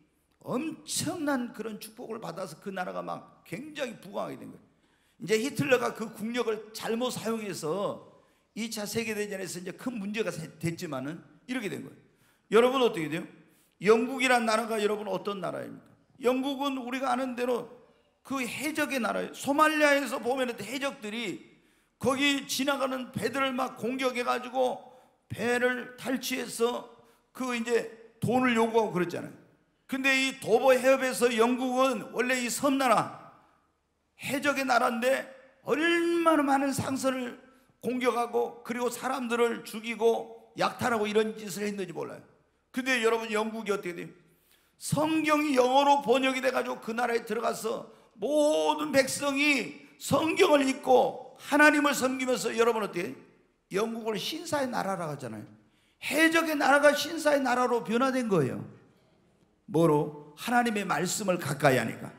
엄청난 그런 축복을 받아서 그 나라가 막 굉장히 부강하게 된 거예요. 이제 히틀러가 그 국력을 잘못 사용해서 이 차 세계대전에서 이제 큰 문제가 됐지만은 이렇게 된 거예요. 여러분 어떻게 돼요? 영국이란 나라가 여러분 어떤 나라입니까? 영국은 우리가 아는 대로 그 해적의 나라예요. 소말리아에서 보면 해적들이 거기 지나가는 배들을 막 공격해가지고 배를 탈취해서 그 이제 돈을 요구하고 그랬잖아요. 근데 이 도보 해협에서 영국은 원래 이 섬나라, 해적의 나라인데 얼마나 많은 상선을 공격하고 그리고 사람들을 죽이고 약탈하고 이런 짓을 했는지 몰라요. 근데 여러분 영국이 어떻게 돼요? 성경이 영어로 번역이 돼가지고 그 나라에 들어가서 모든 백성이 성경을 읽고 하나님을 섬기면서, 여러분 어떻게 해요? 영국을 신사의 나라라고 하잖아요. 해적의 나라가 신사의 나라로 변화된 거예요. 뭐로? 하나님의 말씀을 가까이 하니까.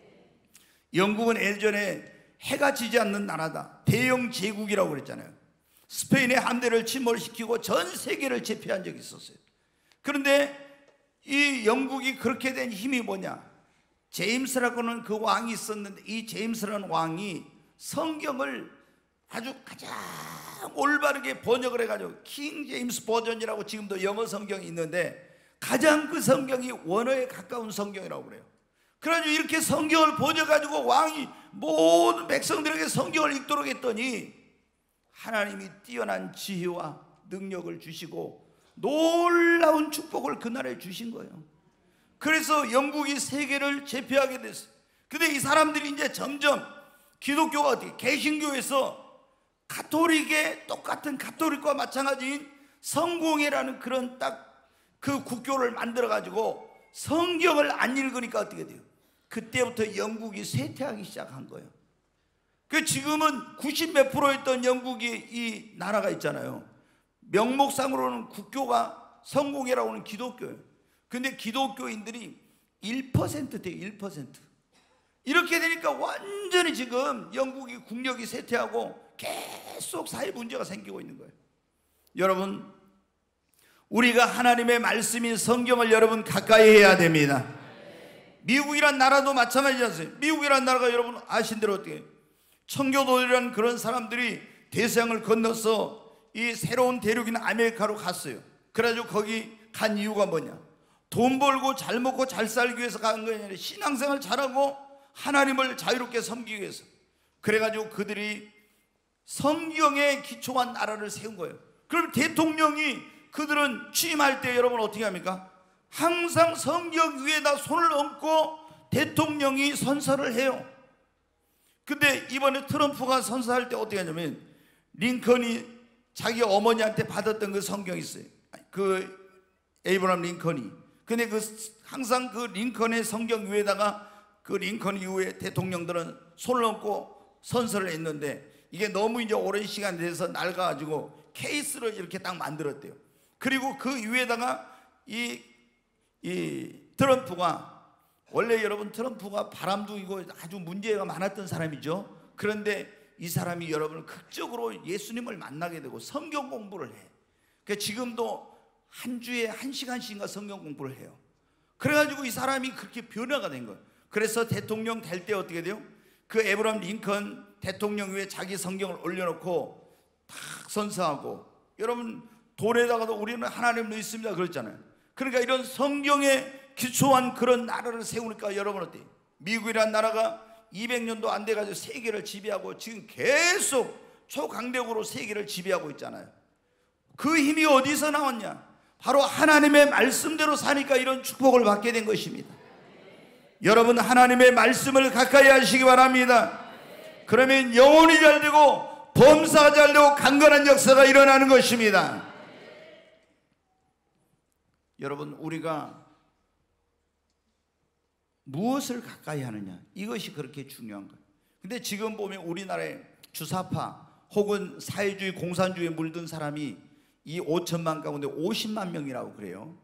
영국은 예전에 해가 지지 않는 나라다, 대영 제국이라고 그랬잖아요. 스페인의 함대를 침몰시키고 전 세계를 제패한 적이 있었어요. 그런데 이 영국이 그렇게 된 힘이 뭐냐? 제임스라고는 그 왕이 있었는데, 이 제임스라는 왕이 성경을 아주 가장 올바르게 번역을 해가지고 킹 제임스 버전이라고 지금도 영어 성경이 있는데, 가장 그 성경이 원어에 가까운 성경이라고 그래요. 그래가지고 이렇게 성경을 번역해가지고 왕이 모든 백성들에게 성경을 읽도록 했더니 하나님이 뛰어난 지혜와 능력을 주시고 놀라운 축복을 그 나라에 주신 거예요. 그래서 영국이 세계를 제패하게 됐어요. 근데 이 사람들이 이제 점점 기독교가 어떻게 개신교에서 가톨릭의 똑같은 가톨릭과 마찬가지인 성공회라는 그런 딱 그 국교를 만들어 가지고 성경을 안 읽으니까 어떻게 돼요? 그때부터 영국이 쇠퇴하기 시작한 거예요. 그 지금은 구십 몇 프로였던 영국이 이 나라가 있잖아요. 명목상으로는 국교가 성공회라고 하는 기독교예요. 근데 기독교인들이 일 퍼센트 돼요. 일 퍼센트. 이렇게 되니까 완전히 지금 영국이 국력이 쇠퇴하고 계속 사회 문제가 생기고 있는 거예요. 여러분, 우리가 하나님의 말씀인 성경을 여러분 가까이 해야 됩니다. 미국이란 나라도 마찬가지지 않습니까? 미국이란 나라가 여러분 아신 대로 어떻게 청교도들이라는 그런 사람들이 대서양을 건너서 이 새로운 대륙인 아메리카로 갔어요. 그래가지고 거기 간 이유가 뭐냐? 돈 벌고 잘 먹고 잘 살기 위해서 간 거 아니라 신앙생활 잘하고 하나님을 자유롭게 섬기기 위해서. 그래가지고 그들이 성경에 기초한 나라를 세운 거예요. 그럼 대통령이 그들은 취임할 때 여러분 어떻게 합니까? 항상 성경 위에다 손을 얹고 대통령이 선서를 해요. 근데 이번에 트럼프가 선서할 때 어떻게 하냐면 링컨이 자기 어머니한테 받았던 그 성경이 있어요. 그 에이브라함 링컨이. 근데 그 항상 그 링컨의 성경 위에다가 그 링컨 이후에 대통령들은 손을 얹고 선서를 했는데 이게 너무 이제 오랜 시간이 돼서 낡아가지고 케이스를 이렇게 딱 만들었대요. 그리고 그 위에다가 이, 이 트럼프가, 원래 여러분 트럼프가 바람둥이고 아주 문제가 많았던 사람이죠. 그런데 이 사람이 여러분 극적으로 예수님을 만나게 되고 성경 공부를 해. 그러니까 지금도 한 주에 한 시간씩인가 성경 공부를 해요. 그래가지고 이 사람이 그렇게 변화가 된 거예요. 그래서 대통령 될 때 어떻게 돼요? 그 에브라함 링컨 대통령 위에 자기 성경을 올려놓고 탁 선서하고, 여러분 돌에다가도 우리는 하나님 믿습니다 그랬잖아요. 그러니까 이런 성경에 기초한 그런 나라를 세우니까 여러분 어때요? 미국이라는 나라가 이백 년도 안 돼가지고 세계를 지배하고 지금 계속 초강력으로 세계를 지배하고 있잖아요. 그 힘이 어디서 나왔냐? 바로 하나님의 말씀대로 사니까 이런 축복을 받게 된 것입니다. 여러분 하나님의 말씀을 가까이 하시기 바랍니다. 그러면 영혼이 잘 되고 범사가 잘 되고 강건한 역사가 일어나는 것입니다. 여러분 우리가 무엇을 가까이 하느냐, 이것이 그렇게 중요한 거예요. 근데 지금 보면 우리나라에 주사파 혹은 사회주의 공산주의에 물든 사람이 이 오천만 가운데 오십만 명이라고 그래요.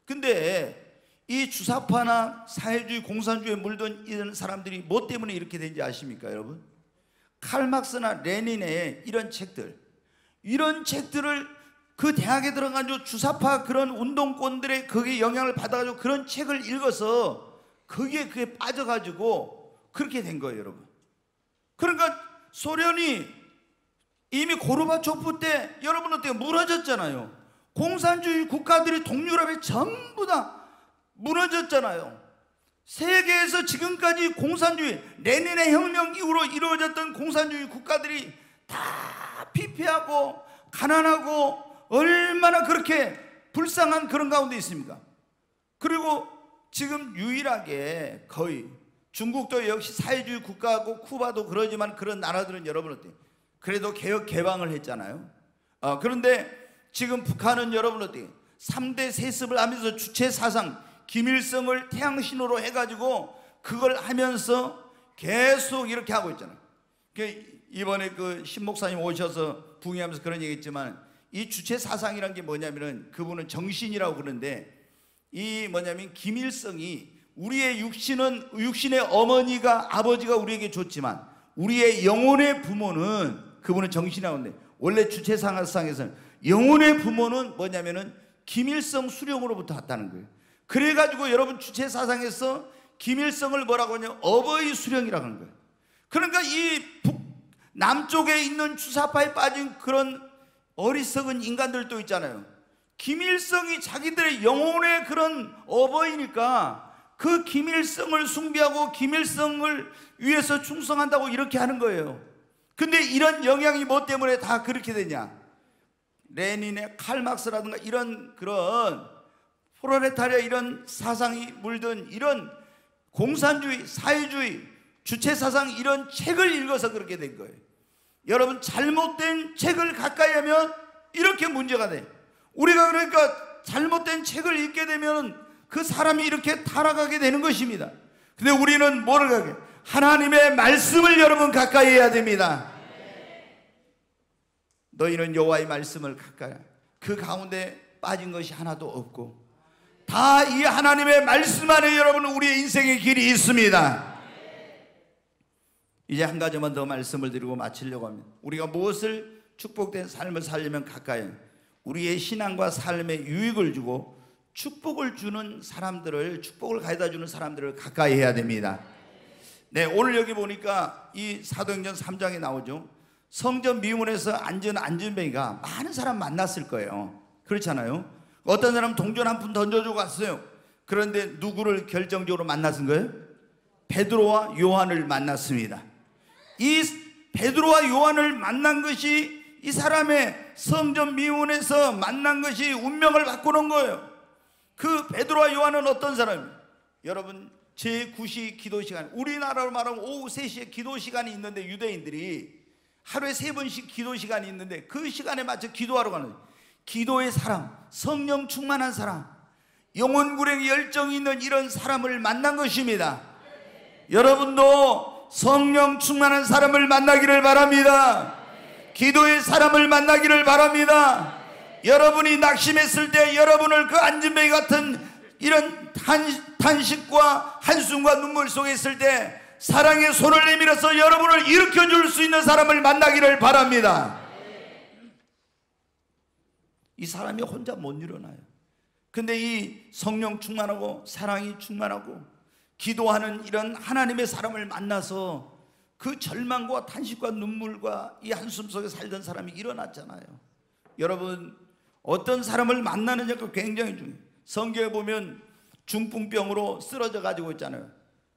근데 이 주사파나 사회주의 공산주의에 물든 이런 사람들이 뭐 때문에 이렇게 된지 아십니까 여러분? 칼막스나 레닌의 이런 책들, 이런 책들을 그 대학에 들어가지고 주사파 그런 운동권들의 거기에 영향을 받아가지고 그런 책을 읽어서 거기에 그게 빠져가지고 그렇게 된 거예요 여러분. 그러니까 소련이 이미 고르바초프 때 여러분 어때요? 무너졌잖아요. 공산주의 국가들이 동유럽에 전부 다 무너졌잖아요. 세계에서 지금까지 공산주의, 레닌의 혁명 이후로 이루어졌던 공산주의 국가들이 다 피폐하고 가난하고 얼마나 그렇게 불쌍한 그런 가운데 있습니까? 그리고 지금 유일하게 거의 중국도 역시 사회주의 국가고 쿠바도 그러지만 그런 나라들은 여러분 어때요? 그래도 개혁 개방을 했잖아요. 어, 그런데 지금 북한은 여러분 어때요? 삼 대 세습을 하면서 주체 사상 김일성을 태양신호로 해가지고 그걸 하면서 계속 이렇게 하고 있잖아요. 이번에 그 신 목사님 오셔서 부흥하면서 그런 얘기 했지만 이 주체 사상이란 게 뭐냐면은 그분은 정신이라고 그러는데 이 뭐냐면 김일성이 우리의 육신은 육신의 어머니가 아버지가 우리에게 줬지만 우리의 영혼의 부모는 그분은 정신이라고 하는데 원래 주체 사상에서는 영혼의 부모는 뭐냐면은 김일성 수령으로부터 왔다는 거예요. 그래가지고 여러분 주체 사상에서 김일성을 뭐라고 하냐 어버이 수령이라고 하는 거예요. 그러니까 이 북, 남쪽에 있는 주사파에 빠진 그런 어리석은 인간들도 있잖아요. 김일성이 자기들의 영혼의 그런 어버이니까 그 김일성을 숭배하고 김일성을 위해서 충성한다고 이렇게 하는 거예요. 근데 이런 영향이 뭐 때문에 다 그렇게 되냐? 레닌의 칼막스라든가 이런 그런 프롤레타리아 이런 사상이 물든 이런 공산주의, 사회주의, 주체사상 이런 책을 읽어서 그렇게 된 거예요. 여러분, 잘못된 책을 가까이 하면 이렇게 문제가 돼. 우리가 그러니까 잘못된 책을 읽게 되면 그 사람이 이렇게 타락하게 되는 것입니다. 근데 우리는 뭐를 가게? 하나님의 말씀을 여러분 가까이 해야 됩니다. 너희는 여호와의 말씀을 가까이, 그 가운데 빠진 것이 하나도 없고 다 이 하나님의 말씀 안에 여러분 우리의 인생의 길이 있습니다. 이제 한 가지만 더 말씀을 드리고 마치려고 합니다. 우리가 무엇을 축복된 삶을 살려면 가까이, 우리의 신앙과 삶에 유익을 주고 축복을 주는 사람들을, 축복을 가져다 주는 사람들을 가까이 해야 됩니다. 네, 오늘 여기 보니까 이 사도행전 삼 장에 나오죠. 성전 미문에서 앉은 안진뱅이가 많은 사람 만났을 거예요. 그렇잖아요. 어떤 사람 동전 한 푼 던져주고 갔어요. 그런데 누구를 결정적으로 만났은 거예요? 베드로와 요한을 만났습니다. 이 베드로와 요한을 만난 것이, 이 사람의 성전 미문에서 만난 것이 운명을 바꾸는 거예요. 그 베드로와 요한은 어떤 사람이에요? 여러분, 제구 시 기도 시간, 우리나라로 말하면 오후 세 시에 기도 시간이 있는데 유대인들이 하루에 세 번씩 기도 시간이 있는데 그 시간에 맞춰 기도하러 가는 거예요. 기도의 사람, 성령 충만한 사람, 영혼 구령의 열정이 있는 이런 사람을 만난 것입니다. 여러분도 성령 충만한 사람을 만나기를 바랍니다. 기도의 사람을 만나기를 바랍니다. 여러분이 낙심했을 때 여러분을 그 안진뱅이 같은 이런 탄식과 한숨과 눈물 속에 있을 때 사랑의 손을 내밀어서 여러분을 일으켜줄 수 있는 사람을 만나기를 바랍니다. 이 사람이 혼자 못 일어나요. 근데 이 성령 충만하고 사랑이 충만하고 기도하는 이런 하나님의 사람을 만나서 그 절망과 탄식과 눈물과 이 한숨 속에 살던 사람이 일어났잖아요. 여러분, 어떤 사람을 만나느냐가 굉장히 중요해요. 성경에 보면 중풍병으로 쓰러져 가지고 있잖아요.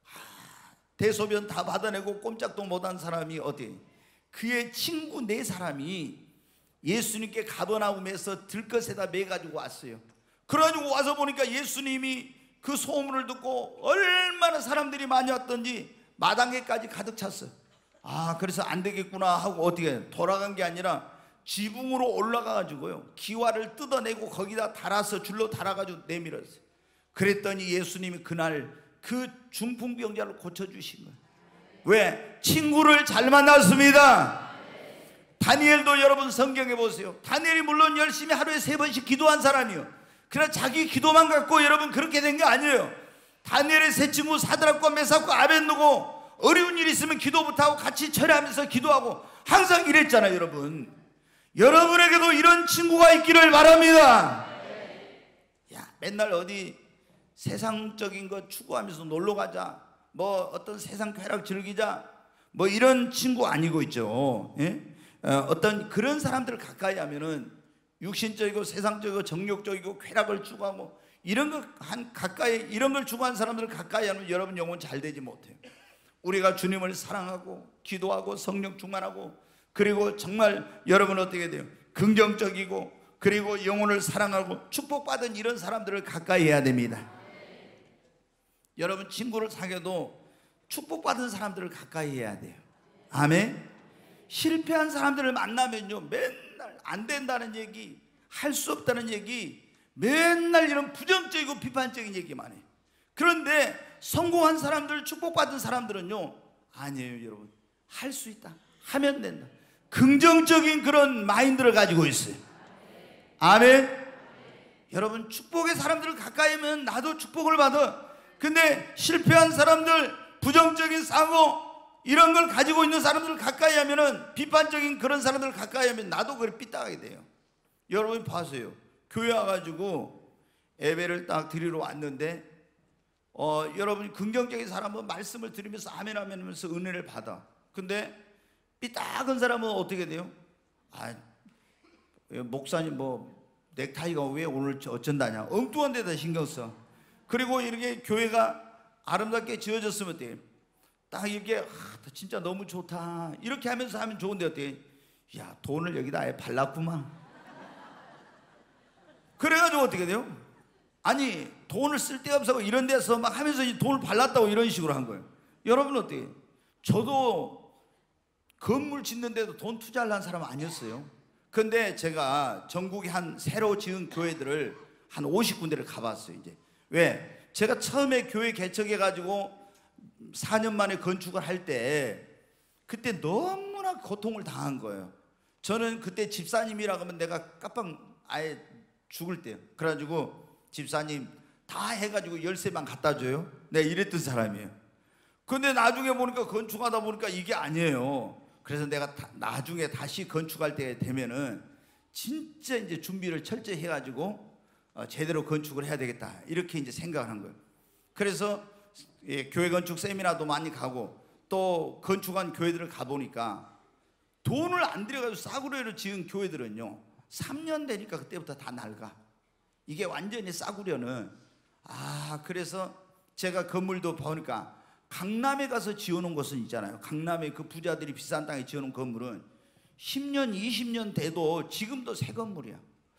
대소변 다 받아내고 꼼짝도 못한 사람이 어디? 그의 친구 네 사람이 예수님께 가버나움에서 들것에다 매가지고 왔어요. 그래가지고 와서 보니까 예수님이 그 소문을 듣고 얼마나 사람들이 많이 왔던지 마당에까지 가득 찼어요. 아, 그래서 안 되겠구나 하고 어떻게 돌아간 게 아니라 지붕으로 올라가가지고요, 기와를 뜯어내고 거기다 달아서 줄로 달아가지고 내밀었어요. 그랬더니 예수님이 그날 그 중풍병자를 고쳐주신 거예요. 왜? 친구를 잘 만났습니다. 다니엘도 여러분 성경에 보세요. 다니엘이 물론 열심히 하루에 세 번씩 기도한 사람이요, 그러나 자기 기도만 갖고 여러분 그렇게 된 게 아니에요. 다니엘의 세 친구 사드락과 메삭과 아벳느고 어려운 일 있으면 기도부터 하고 같이 절하면서 기도하고 항상 이랬잖아요. 여러분, 여러분에게도 이런 친구가 있기를 바랍니다. 야, 맨날 어디 세상적인 거 추구하면서 놀러 가자, 뭐 어떤 세상 쾌락 즐기자, 뭐 이런 친구 아니고 있죠. 예? 어, 어떤 그런 사람들을 가까이 하면은 육신적이고 세상적이고 정욕적이고 쾌락을 추구하고 이런 거 한 가까이 이런 걸 추구하는 사람들을 가까이 하면 여러분 영혼 잘 되지 못해요. 우리가 주님을 사랑하고 기도하고 성령 충만하고 그리고 정말 여러분 어떻게 돼요? 긍정적이고 그리고 영혼을 사랑하고 축복받은 이런 사람들을 가까이 해야 됩니다. 여러분, 친구를 사귀어도 축복받은 사람들을 가까이 해야 돼요. 아멘. 실패한 사람들을 만나면요, 맨날 안 된다는 얘기, 할 수 없다는 얘기, 맨날 이런 부정적이고 비판적인 얘기만 해요. 그런데 성공한 사람들, 축복받은 사람들은요, 아니에요. 여러분, 할 수 있다, 하면 된다, 긍정적인 그런 마인드를 가지고 있어요. 아멘. 여러분, 축복의 사람들을 가까이 하면 나도 축복을 받아. 근데 실패한 사람들, 부정적인 사고 이런 걸 가지고 있는 사람들을 가까이 하면은, 비판적인 그런 사람들을 가까이 하면 나도 그걸 삐딱하게 돼요. 여러분 봐세요. 교회 와가지고 예배를 딱 드리러 왔는데 어, 여러분 긍정적인 사람은 말씀을 들으면서 아멘 아멘 하면서 은혜를 받아. 근데 삐딱한 사람은 어떻게 돼요? 아, 목사님 뭐 넥타이가 왜 오늘 어쩐다냐, 엉뚱한 데다 신경 써. 그리고 이렇게 교회가 아름답게 지어졌으면 어때요? 딱 이렇게 아, 진짜 너무 좋다 이렇게 하면서 하면 좋은데 어때요? 야, 돈을 여기다 아예 발랐구만. 그래가지고 어떻게 돼요? 아니, 돈을 쓸 데가 없어 이런 데서 막 하면서 돈을 발랐다고 이런 식으로 한 거예요. 여러분 어때요? 저도 건물 짓는데도 돈 투자하려는 사람 아니었어요. 근데 제가 전국에 한 새로 지은 교회들을 한 오십 군데를 가봤어요. 이제 왜? 제가 처음에 교회 개척해가지고 사 년 만에 건축을 할 때 그때 너무나 고통을 당한 거예요. 저는 그때 집사님이라고 하면 내가 깜빡 아예 죽을 때요. 그래가지고 집사님 다 해가지고 열쇠만 갖다 줘요. 내가 이랬던 사람이에요. 근데 나중에 보니까 건축하다 보니까 이게 아니에요. 그래서 내가 다, 나중에 다시 건축할 때 되면은 진짜 이제 준비를 철저히 해가지고 어, 제대로 건축을 해야 되겠다 이렇게 이제 생각을 한 거예요. 그래서 예, 교회 건축 세미나도 많이 가고 또 건축한 교회들을 가보니까 돈을 안 들여가지고 싸구려로 지은 교회들은요 삼 년 되니까 그때부터 다 낡아. 이게 완전히 싸구려는. 아, 그래서 제가 건물도 보니까 강남에 가서 지어놓은 것은 있잖아요. 강남에 그 부자들이 비싼 땅에 지어놓은 건물은 십 년 이십 년 돼도 지금도 새 건물이야.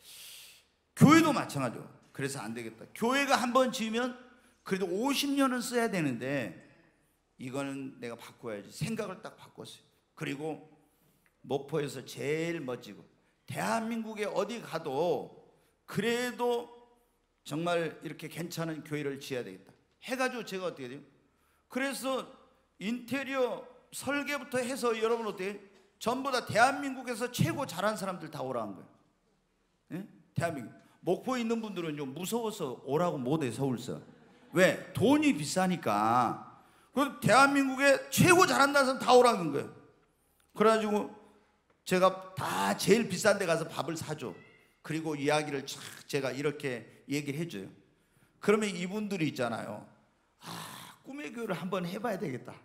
교회도 마찬가지죠. 그래서 안 되겠다. 교회가 한번 지으면 그래도 오십 년은 써야 되는데 이거는 내가 바꿔야지. 생각을 딱 바꿨어요. 그리고 목포에서 제일 멋지고 대한민국에 어디 가도 그래도 정말 이렇게 괜찮은 교회를 지어야 되겠다 해가지고 제가 어떻게 돼요? 그래서 인테리어 설계부터 해서 여러분 어때요? 전부 다 대한민국에서 최고 잘한 사람들 다 오라는 거예요. 예? 대한민국. 목포에 있는 분들은 좀 무서워서 오라고 못해. 서울서. 왜? 돈이 비싸니까. 그 대한민국에 최고 잘한다는 사람 다 오라는 거예요. 그래가지고 제가 다 제일 비싼 데 가서 밥을 사줘. 그리고 이야기를 쫙 제가 이렇게 얘기를 해줘요. 그러면 이분들이 있잖아요. 아, 꿈의 교회를 한번 해봐야 되겠다.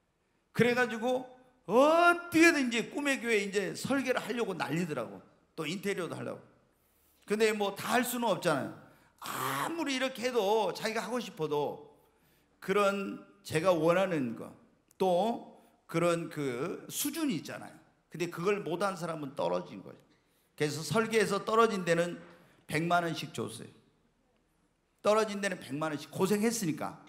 그래가지고 어떻게든지 꿈의 교회 이제 설계를 하려고 난리더라고. 또 인테리어도 하려고. 근데 뭐 다 할 수는 없잖아요. 아무리 이렇게 해도 자기가 하고 싶어도 그런 제가 원하는 거 또 그런 그 수준이 있잖아요. 근데 그걸 못한 사람은 떨어진 거예요. 그래서 설계에서 떨어진 데는 백만 원씩 줬어요. 떨어진 데는 백만 원씩 고생했으니까.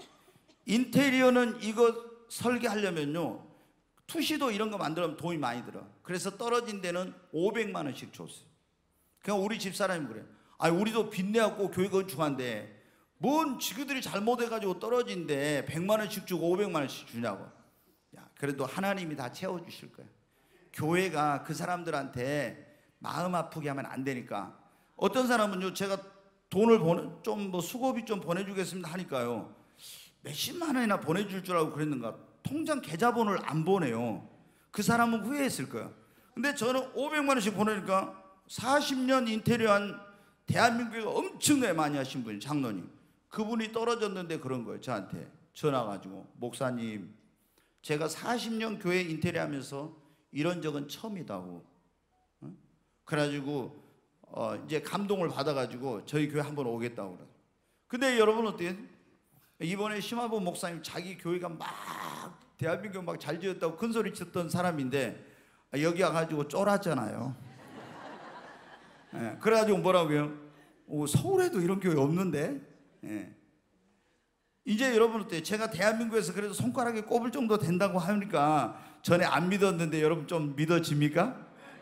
인테리어는 이거 설계하려면요 투시도 이런 거 만들면 돈이 많이 들어. 그래서 떨어진 데는 오백만 원씩 줬어요. 그냥 우리 집사람이 그래. 아, 우리도 빚내갖고 교회 건축한데 뭔 지그들이 잘못해가지고 떨어진데 백만 원씩 주고 오백만 원씩 주냐고. 야, 그래도 하나님이 다 채워주실 거야. 교회가 그 사람들한테 마음 아프게 하면 안 되니까. 어떤 사람은요 제가 돈을 보내 좀 뭐 수고비 좀 보내주겠습니다 하니까요 몇십만 원이나 보내줄 줄 알고 그랬는가 통장 계좌번호를 안 보내요. 그 사람은 후회했을 거야. 근데 저는 오백만 원씩 보내니까 사십 년 인테리어한 대한민국에 엄청나게 많이 하신 분이 장로님. 그분이 떨어졌는데 그런 거예요. 저한테 전화 가지고 목사님 제가 사십 년 교회 인테리어 하면서 이런 적은 처음이다고. 어? 그래가지고 어 이제 감동을 받아가지고 저희 교회 한번 오겠다고 그래요. 근데 여러분 어때요? 이번에 심화보 목사님 자기 교회가 막 대한민국 막 잘 지었다고 큰소리 쳤던 사람인데 여기 와가지고 쫄았잖아요. 예, 그래가지고 뭐라고요? 오, 서울에도 이런 교회 없는데. 예. 이제 여러분 어때요? 제가 대한민국에서 그래도 손가락에 꼽을 정도 된다고 하니까 전에 안 믿었는데 여러분 좀 믿어집니까?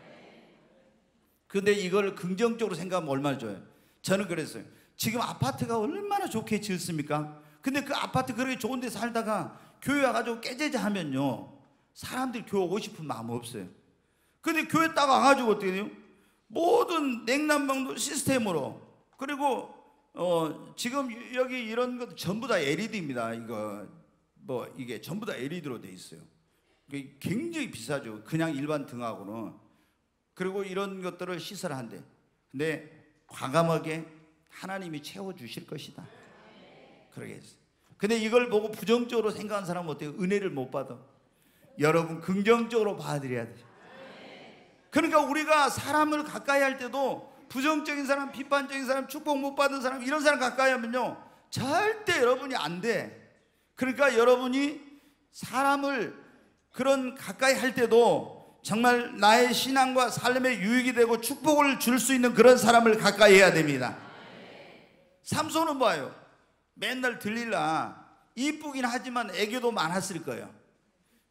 근데 이걸 긍정적으로 생각하면 얼마나 좋아요. 저는 그랬어요. 지금 아파트가 얼마나 좋게 지었습니까? 근데 그 아파트 그렇게 좋은 데 살다가 교회 와가지고 깨재자 하면요 사람들이 교회 오고 싶은 마음 없어요. 근데 교회 딱 와가지고 어떻게 돼요? 모든 냉난방도 시스템으로. 그리고 어 지금 여기 이런 것도 전부 다 엘이디입니다. 이거 뭐 이게 전부 다 엘이디로 돼 있어요. 굉장히 비싸죠. 그냥 일반 등하고는. 그리고 이런 것들을 시설한대. 근데 과감하게 하나님이 채워주실 것이다. 그러게 했어요. 근데 이걸 보고 부정적으로 생각하는 사람은 어때요? 은혜를 못 받아. 여러분 긍정적으로 봐드려야 돼요. 그러니까 우리가 사람을 가까이 할 때도 부정적인 사람, 비판적인 사람, 축복 못 받은 사람 이런 사람 가까이 하면요 절대 여러분이 안 돼. 그러니까 여러분이 사람을 그런 가까이 할 때도 정말 나의 신앙과 삶에 유익이 되고 축복을 줄 수 있는 그런 사람을 가까이 해야 됩니다. 삼손은 봐요. 맨날 들릴라 이쁘긴 하지만 애교도 많았을 거예요.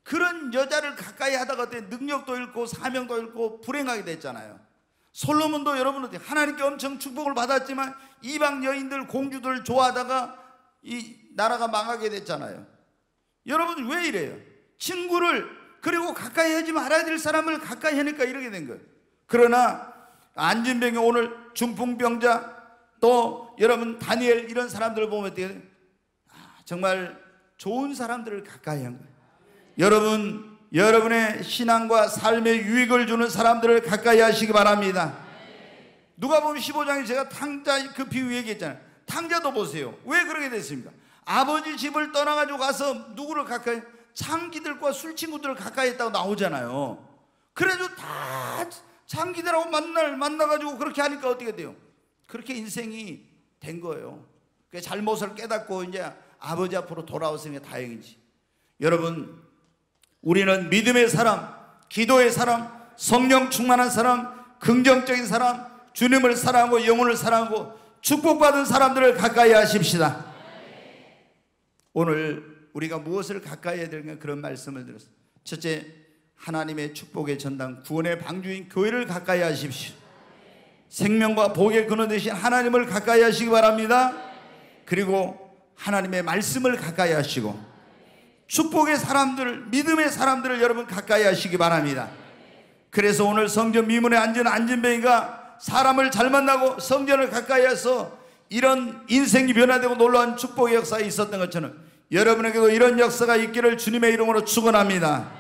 그런 여자를 가까이 하다가 어때 능력도 잃고 사명도 잃고 불행하게 됐잖아요. 솔로몬도 여러분 어때 하나님께 엄청 축복을 받았지만 이방 여인들 공주들 좋아하다가 이 나라가 망하게 됐잖아요. 여러분 왜 이래요? 친구를 그리고 가까이 하지 말아야 될 사람을 가까이 하니까 이렇게 된 거예요. 그러나 안진병이 오늘 중풍병자 또 여러분 다니엘 이런 사람들을 보면 어떻게 돼요? 아, 정말 좋은 사람들을 가까이 한 거예요. 여러분 여러분의 신앙과 삶에 유익을 주는 사람들을 가까이 하시기 바랍니다. 누가복음 십오 장에 제가 탕자 그 비유 얘기했잖아요. 탕자도 보세요. 왜 그렇게 됐습니까? 아버지 집을 떠나가지고 가서 누구를 가까이, 창기들과 술친구들을 가까이 했다고 나오잖아요. 그래도 다 창기들하고 만날, 만나가지고 그렇게 하니까 어떻게 돼요? 그렇게 인생이 된 거예요. 그 잘못을 깨닫고 이제 아버지 앞으로 돌아왔으니 다행이지. 여러분, 우리는 믿음의 사람, 기도의 사람, 성령 충만한 사람, 긍정적인 사람, 주님을 사랑하고 영혼을 사랑하고 축복받은 사람들을 가까이 하십시다. 오늘 우리가 무엇을 가까이 해야 되는가 그런 말씀을 드렸습니다. 첫째, 하나님의 축복의 전당, 구원의 방주인 교회를 가까이 하십시오. 생명과 복의 근원 되신 하나님을 가까이 하시기 바랍니다. 그리고 하나님의 말씀을 가까이 하시고 축복의 사람들, 믿음의 사람들을 여러분 가까이 하시기 바랍니다. 그래서 오늘 성전 미문에 앉은 안진뱅이가 사람을 잘 만나고 성전을 가까이 해서 이런 인생이 변화되고 놀라운 축복의 역사가 있었던 것처럼 여러분에게도 이런 역사가 있기를 주님의 이름으로 축원합니다.